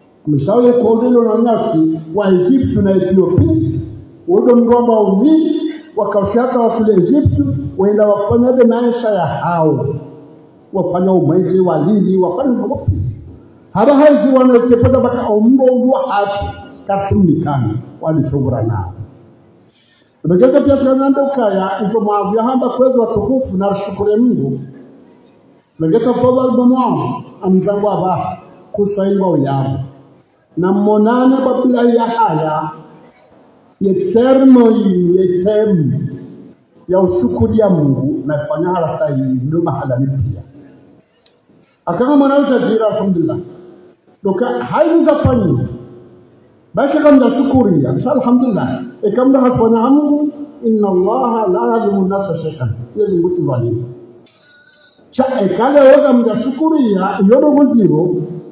mshauri kodelo na nyasi wa Egypt na Ethiopia wodo mromba uni wakaushaka wasule Egypt waenda wafanya de maisha ya hao wafanya umwezi walili wafanya ngopi haba haizi wanakepata baka umbo udua hatu katumikana walisovura nao Bageza pia tunaenda ukaya hizo maadhi hamba kwezo watukufu na shukuru Mungu Bageta fadhal bamwa amzangwa ba kusaingwa uyao na monane babila ya haya yetermo yetem ya ushukuri ya Mungu na fanya haraka hii ndio mahala pia akama mwanaweza jira alhamdulillah doka haiza fanyi baki kama shukuri ya alhamdulillah ikamda hasfanya Mungu inna Allah la yadhimu an-nasa shay'an Mungu tuwalimu cha ekale woga mga shukuri ya yodo ngoziro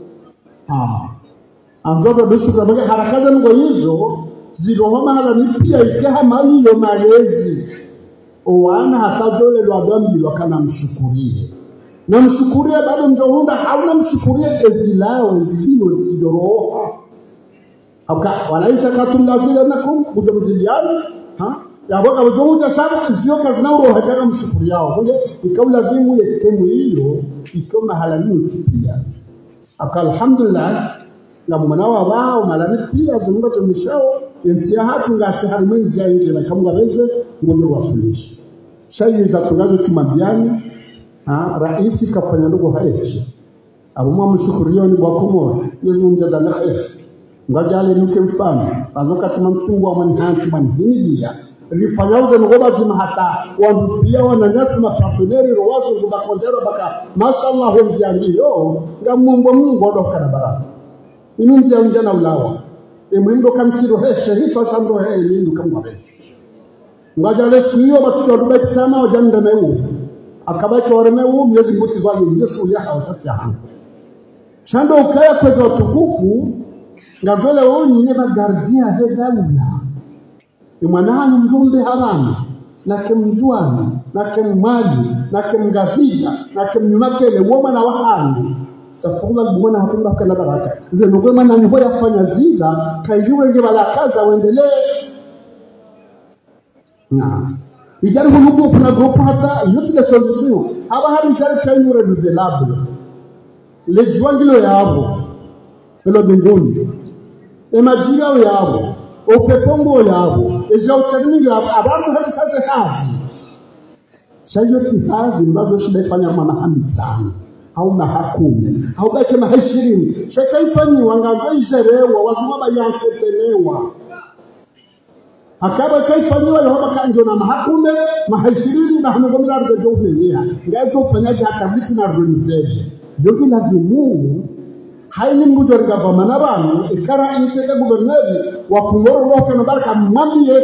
ambapo bishukura baki harakaza ngo hizo ziroho mahala pia ikaha mali yo malezi owana hata dole lwadambi wakana mshukurie na mshukurie bado mjohunda hauna mshukurie ezilao zilio zidoroha aka walaisha katulazile nakum mujamziliani ya boka mjohunda sana sio kazi na roho hataka mshukurie yao ngoja ikaula dhimu ya temu hiyo iko mahala pia aka alhamdulillah na manawa wao malani pia zunga tumishao yensia hatu ngasi harimenzi ya nje na kamunga benje ngojo wasulishi shayi za tungazo chumambiani raisi kafanya ndugu haechi abumwa mshukurio ni bwakomora yezu mjaza na khair ngajale nuke mfano azoka tumamchungu wa manhanti manhinilia rifanyauze ngoba zima hata wambia wananyasi maparteneri rowazo ngubakondero baka mashallah homziangiyo ngamumbo Mungu odoka na baraka inunzi ya njana ulawa emwindo kamkiro heshe hito sando he mindu kamwa beti ngajale kiyo batu rubeti sama wajanda meu akabaki waremeu miezi mbuti zwali ndio shuli ya hawasati ya hana chando ukaya kweza watukufu ngavele woni neba gardia hedawula imwanahanu mjumbe harami na kemzuani na kemmali na kemgafiga na kemnyumakele woma na wahani tafadhali bwana hakuna kana baraka zeno kwa maana ni hoya kufanya zila kaijue nge balakaza uendelee na ijari hulugu kuna grupu hata yote la solution haba hari ijari time renouvelable le juangilo yabo elo binguni emajira yabo opepongo yabo ezotermingo abantu hadi sasa kazi sayoti kazi mbavyo shidafanya mama hamitsana au mahakumi au baki mahashirini shakaifanyi wangagoisherewa wazuma bayantetelewa akaba kaifanyiwa yoba kanjo na mahakume mahashirini na hamogomira rwejo umenia ngaiko ufanyaji hatabiti na rwenizeli yogi lazimu haini mbujo rigavama na banu ikara inseka guberneri wa kumoro roke na baraka mwambie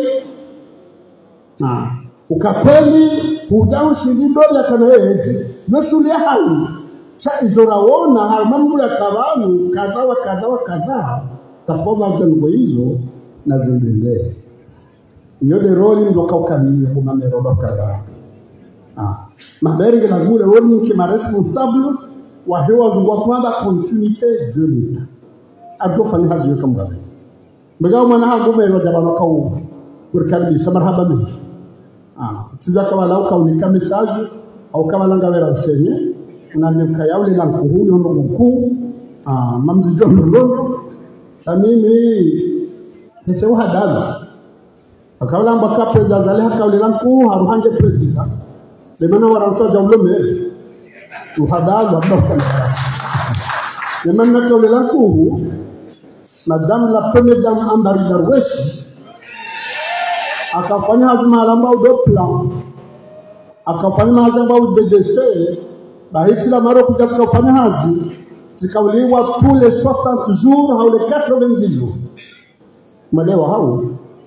ukakweli hudau shindidori ya kanaezi yosuli ya haini cha izoraona harmambu ya kabanu kadha wa kadha tafadhali zangu hizo na ziendelee yode roli ndo kaukamia kuna meroba kadha maberinge na mule roli kima responsable wa hewa zungwa kwamba continuité de l'état agofanya hazi yoka mgabeti mbega mwana hangu mero jabano kau kurkarbi samarhaba mingi tizaka wala ukaunika message au kama langa wera usenye na mka yaule la kuhuyo ndo mkuu mamzijo ndo samimi pesa uhadaga akawala mbaka pesa zale hakaule la mkuu haruhanje president semana waransa jamlo mere uhadaga abaka semana kaule la mkuu madame la première dame Ambari Darwesh akafanya hazima alamba udopla akafanya hazima UDDC bahiti la Maroc katika kufanya hazi zikauliwa tous les 60 jours au les 90 jours malewa hao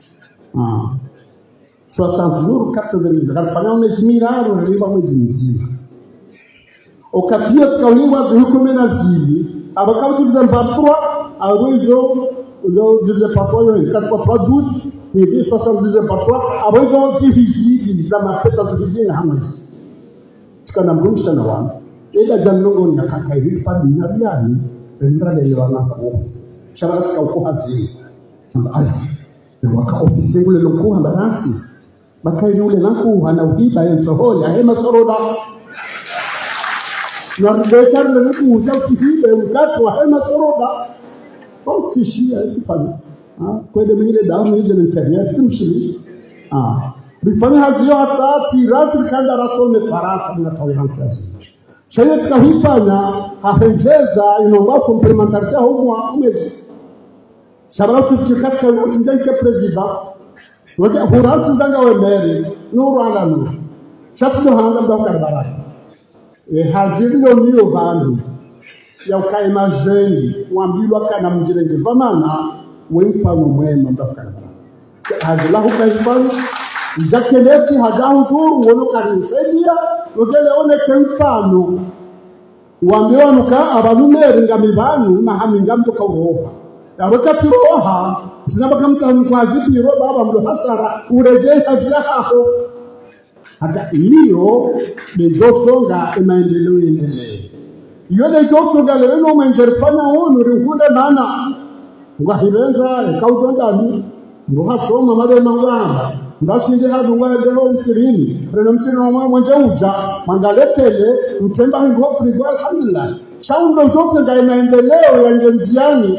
60 jours 90 jours alifanya mwezi miraro aliwa mwezi mzima okapia zikauliwa zihukume na zili abakao division par 3 awizo uzo division par 3 yo 4 par 3 12 et 70 par 3 awizo divisi za mapesa divisi na hamasi kana mbunisha na wana ila janongo ni akakairi pa binariani endra le wana ko shabara ka ko hazini aya ni waka ofisi ngule lokho hambanati Bakai yule naku hana uhiba yensohoya hema soroda. Na bekar le naku uzafi hiba mkato wa hema soroda. Au kishia ifanya. Kwende mwingine damu mwingine n'internet timshili. Bifanya hazio hata tirati kanda rasome farata na tolerance. Shaya tukahifanya hahengeza inomba complementarite huko mwezi. Shabara tufikiri katika utendaji president. Wote huratu ndanga wemere nuru ala nuru. Shatu hanga mbaka baraka. Haziri niyo bandu ya ukaima zeni wambilwa kana mjirenge vamana wemfano mwema mbaka baraka. Hazila hukaifanya jakeleti hadahu zuru wono karimsaidia nogele one kemfano wambiwa nuka abanumeri ngamibanu na haminga mtoka uroha ya wakati roha sinabaka mtu kwa zipi roha baba mlo hasara urejea zako hata hiyo ni jotonga maendeleo yenyewe hiyo ni jotonga leo mwenjerfanya ono rihunde maana ngahirenza kautonda ngo soma made mangamba ndasinde hadu ngwedelo msirini reno msirini wa mwenjeuja mangaletele mtemba ngo frigo alhamdulillah shaundo zote za maendeleo ya ngenziani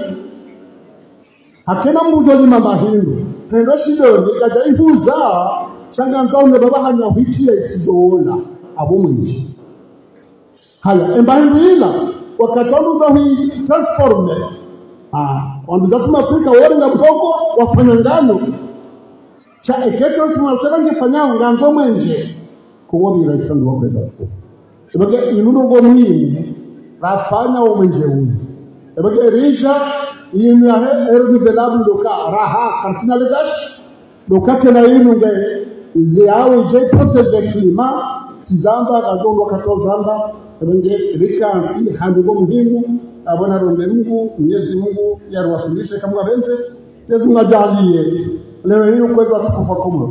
hakena mbujo lima mahindu reno shidoni kaja ihuza changa nzaune baba hanya hitia itizola abo mwinji haya embahindu ila wakatonu za hui transforme wambizatuma Afrika waringa mpogo wafanya ngano cha eketo tunasema ngefanya nganzo mwenje kuwa bila itando wa pesa ebage inundo muhimu rafanya mwenje huyu ebage rija inu ya erni velabu doka raha kantina legash doka tena inu nge ziawe je protege klima tizamba kadondo katozamba ebage rikansi handugo muhimu abona rombe Mungu Mwenyezi Mungu yarwasilishe kama bente Yesu majalie leo hii kuweza kufa kumlo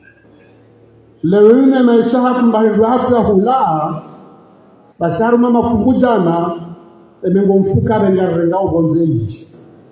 leo hii maisha hatu mbahindu hatu ya hula basharu mama fungujana emengo mfuka renga ubonze hichi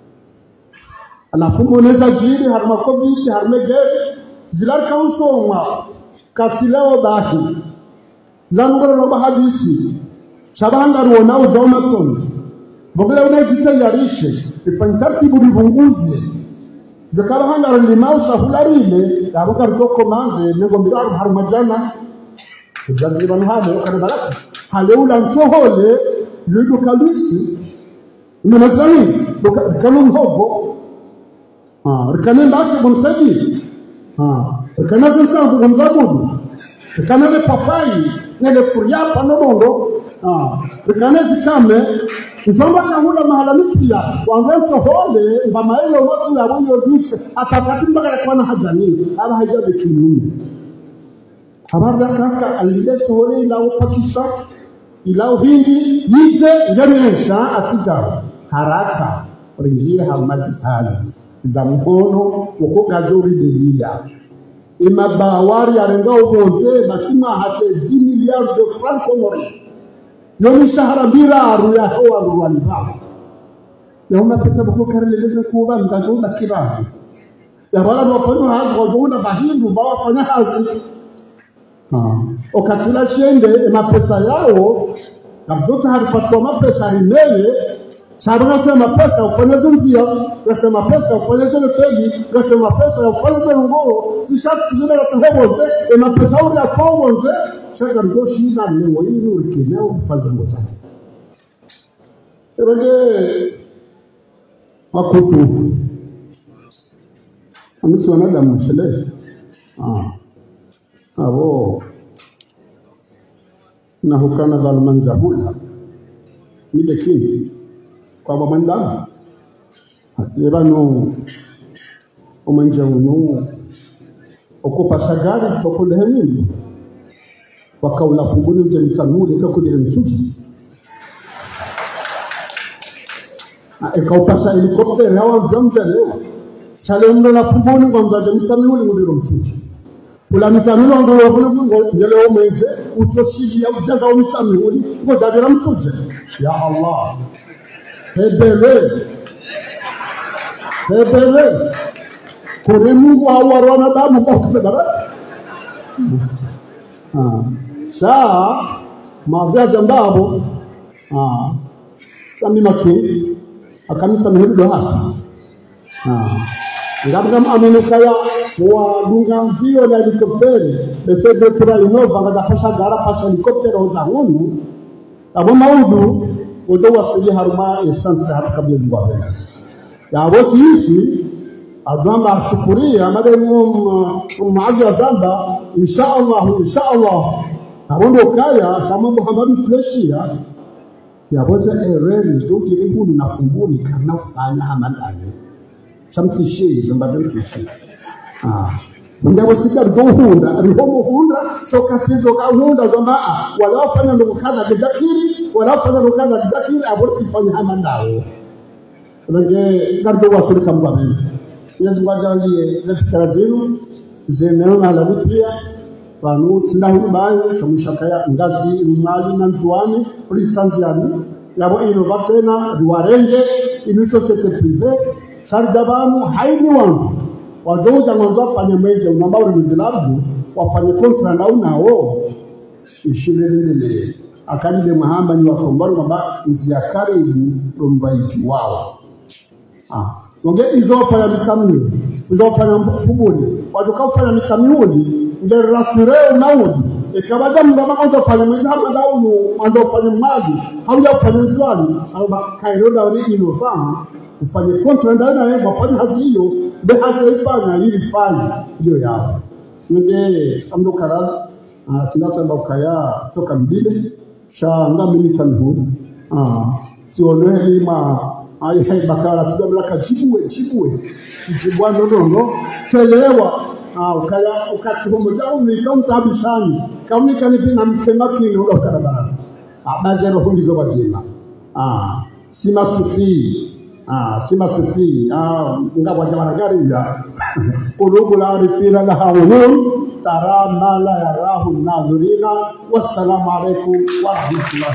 alafu moneza jiri harma covid harme gere zilar kausoma katilao bahi langoro roba hadisi shabanga ruona ujoma tono bogela unajitayarishe ifanye taratibu rivunguzi zakara hanga limausa hularine abuka rutoko manze nego miraru harumajana kujadiliban habo kana baraka haleula nsohole yudo kalisi mnazani kanu mhogo rikane mbache bomsaji rikane zinsangu bomzabudu rikane papai nele furia panodondo rikane zikame Uzomba kahula mahala mpya wangenzo hole mbamaelo watu ya weyo mix atakati mpaka yakwana hajani aba hajabe kinyume habari katika aliletso hole ila Pakistan ila Hindi nije ngeresha atija haraka rinjira hamazi hazi za mkono uko gajori dilia imabawari arenga ubonze basima hate 10 milliards de francs comoriens yomi shahara biraru ya hawa ruwaliba yauma pesa bako kareleza kuba mkazoba kiraru ya wala wafanya hazi wajona bahindu bawafanya hazi okatula shende mapesa yao kabdota haripatwa mapesa rimeye sabanga sema pesa ufanye zinzia nasema pesa ufanye zile tegi nasema pesa ufanye zile ngoro sishati zile ratahebonze mapesa uri apowonze shaka ngoshi na lewo yinu urikina ufanye moza ebage makutufu amisi wanadamu shele abo na hukana dhalman jahula ni dekini kwa bamandamu yebano omanje uno okopa sagari bakole hemini wakaula funguni utemsanule kakudire msuji ekaupa helikopter hawa mjamjalewa chale mdo la funguni kwa mzaje msanule ngudiro msuji ula misamilo ndo wafuna ngelewo mwenje utosiji ya ujaza wa misamilo ngodabira msuji ya Allah hebele kore Mungu hawarwana damu kwa kubara saa mavyazi ambavo samimaki akamita mihirudo hati ngabgam aminukaya wadunga mvio na helikopteri besedo kura inova ngada pasha gara pasha helikopteri hoza ngunu abo maudu ojo wasili haruma esantre hata kabla ngwa benzi ya bosi hisi adama ashukuria mademu maaji wa zamba inshallah abondo kaya sama Muhammadu fleshia ya bosi ereri zoki ibunu na funguni kana ufanya amalani samti shi zambadel kishi ndio wasika ndohunda alihomuhunda so katizo kahunda zamba wala wafanya ndokana bidakiri wala wafanya ndokana bidakiri aborti fanya hamandao nge gardo wasulika mbabe Mwenyezi Mungu ajalie fikra zenu zeneno na pia panu tsindahu bayo shamushakaya ngazi mali na nzuani polistanziani yabo innovatena duarenge inu societe privée sarjabanu haini wangu wajoja mwanzo afanye mwenje unambao ni dilabu wafanye kontra na unao ishilelele akajile mahamba ni wakombaru maba nzia karibu rombaiti wao Nge izofa ya mitamuni, izofa ya mfubuni, wajukafanya mitamuni, nge rasireo naudi, ikabaja mdama kwanza fanya mwenye hama daunu, kwanza ufanya maji, hauja ufanya mzwani, kairoda wali inofama, ufanye kontra ndaina wema, ufanya hazi hiyo, behasa ifanya, hili fanya, hiyo yao. Nge amdo karada, tinata mbakaya, toka mbile, sha nga milita mihudi, sionoe lima, hai bakara tubabla kajibwe tijibwa ndondo felewa ukaya ukati homo jao ni kaunta bishani kauni kanifi na mkemaki ni ndo karabara bazero hungizo bajema sima sufi ngabwa jabara gari ya qulubu la arifina la hawlun tara ma la yarahu nadhirina wassalamu alaykum wa rahmatullahi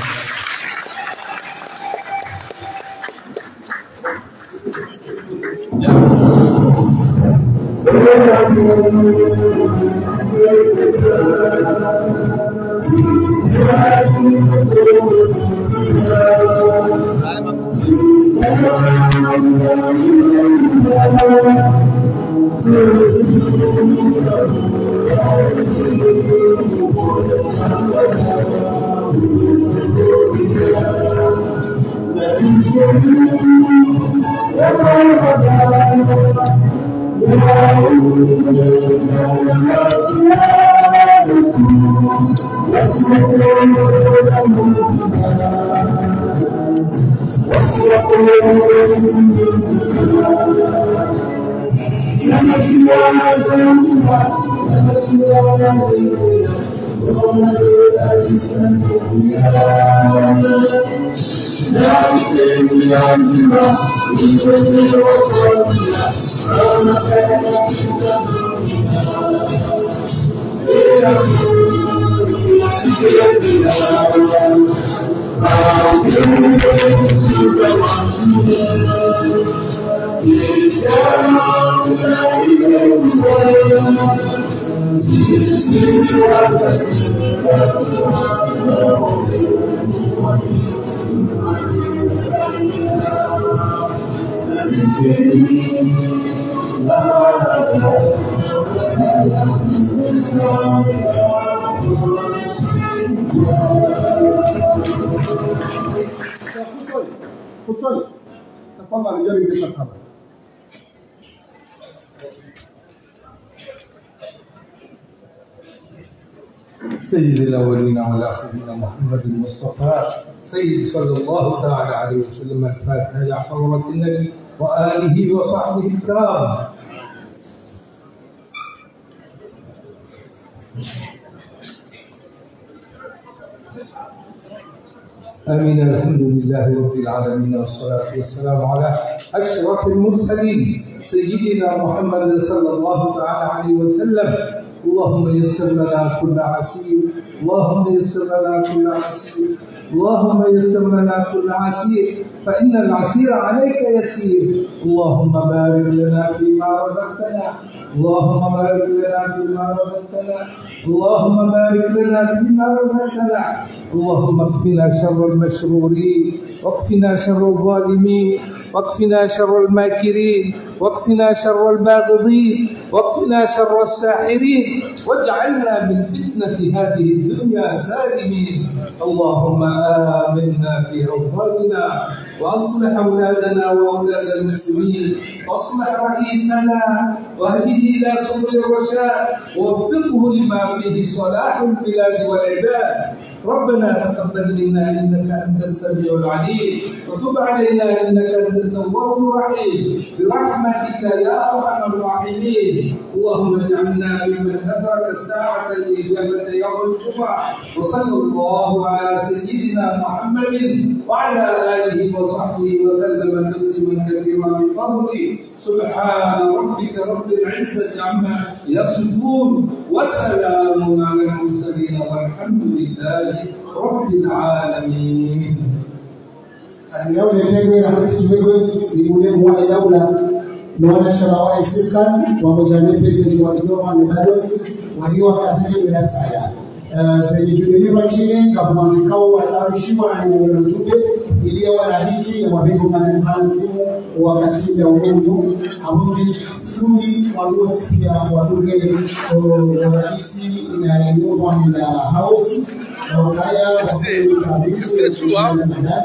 تفضل جري بالمرحبا سيد الأولين والآخرين محمد المصطفى سيد صلى الله تعالى عليه وسلم الفاتحة إلى حضرة النبي وآله وصحبه الكرام. آمين. الحمد لله رب العالمين والصلاة والسلام على أشرف المرسلين سيدنا محمد صلى الله تعالى عليه وسلم. اللهم يسر لنا كل عسير، اللهم يسر لنا كل عسير، اللهم يسر لنا كل عسير، فإن العسير عليك يسير. اللهم بارك لنا فيما رزقتنا اللهم بارك لنا فيما رزقتنا اللهم بارك لنا فيما رزقتنا اللهم اكفنا شر المشرورين واكفنا شر الظالمين واكفنا شر الماكرين واكفنا شر الباغضين واكفنا شر الساحرين واجعلنا من فتنة هذه الدنيا سالمين اللهم آمنا في أوطاننا وأصلح أولادنا وأولاد المسلمين واصلح رئيسنا واهده إلى سبل الرشاد ووفقه لما فيه صلاح البلاد والعباد ربنا تقبل منا انك انت السميع العليم وتب علينا انك انت التواب الرحيم برحمتك يا ارحم الراحمين اللهم اجعلنا ممن ادرك الساعه الاجابه يوم الجمعه وصلى الله على سيدنا محمد وعلى اله وصحبه وسلم تسليما كثيرا بفضله سبحان ربك رب العزه عما يصفون وسلام على المرسلين والحمد لله رب العالمين. اليوم يتم رحمة جوجوس لمولين واحد دولة نوانا شراوة سيركان ومجانب الجوانيو عن البلوس وهي كازين من السايا. سيجوني رشيدين كمان كاو وتاريشوا عن الوجود اللي هو رهيبي وبينهم من البالسين وكتير يومهم أموري سكولي والوسيا وسوري ورئيسي إن يوفون الهاوس وكايا سيتسوا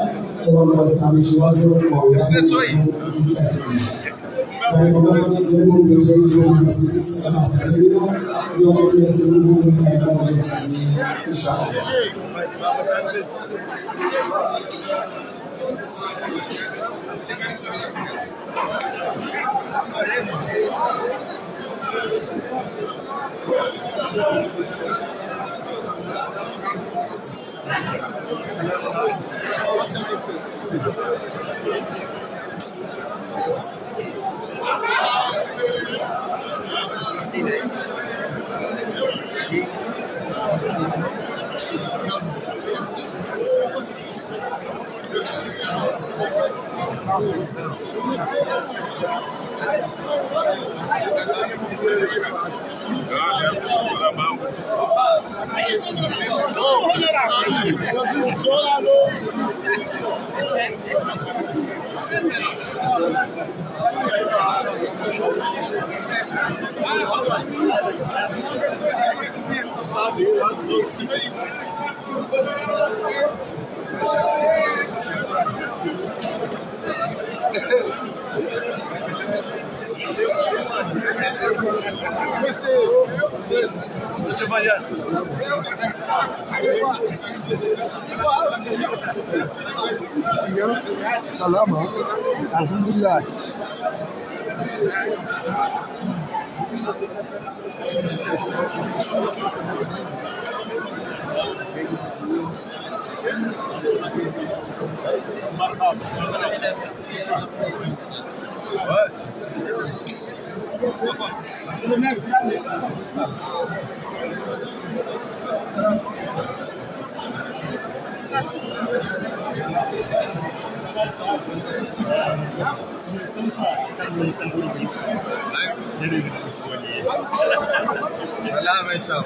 Salama, alhamdulillah. Salam Aisha.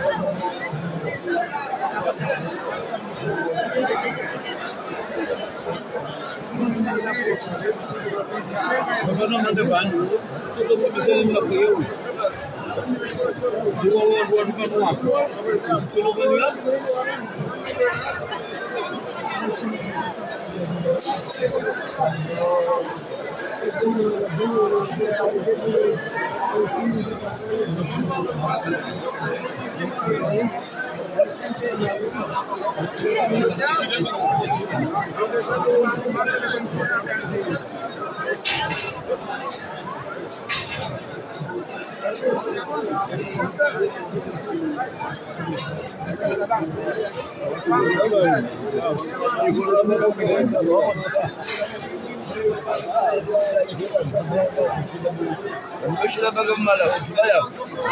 مش لا بقى مالا صغير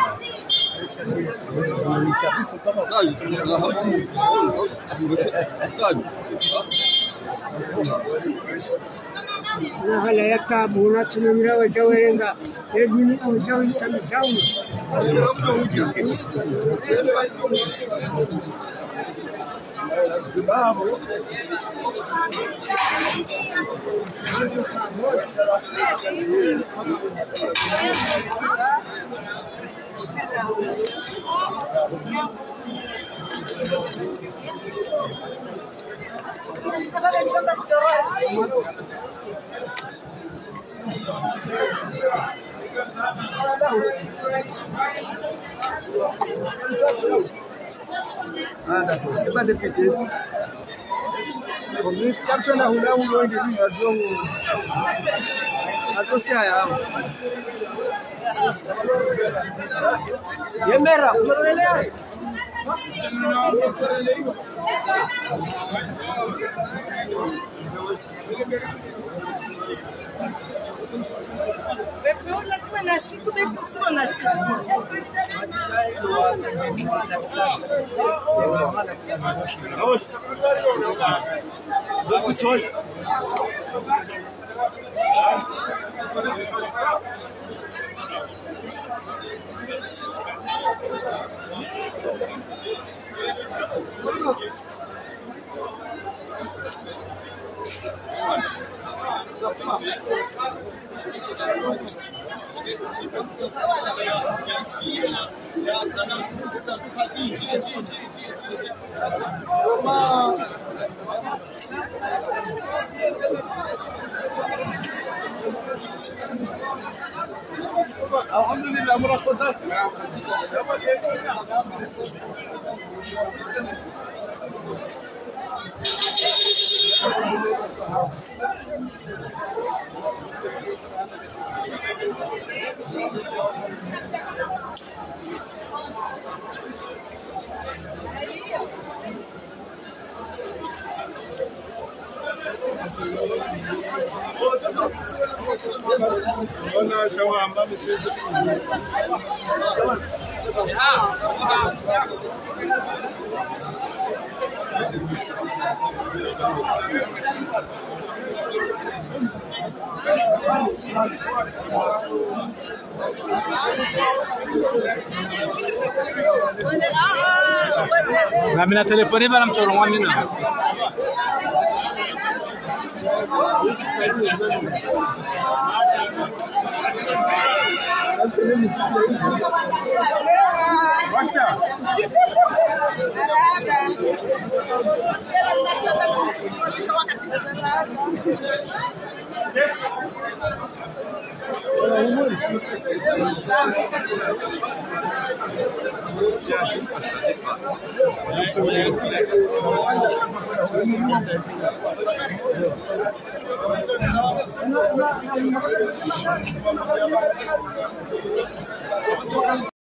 هلا يكا بونات نمرة وجويرنga يدني وجوي سمساون pas de pété. Comme ça, on a un loin de lui, attention à ela. Yemera, alhamdulillah murakodas Ngambil teleponnya barang colongan ini.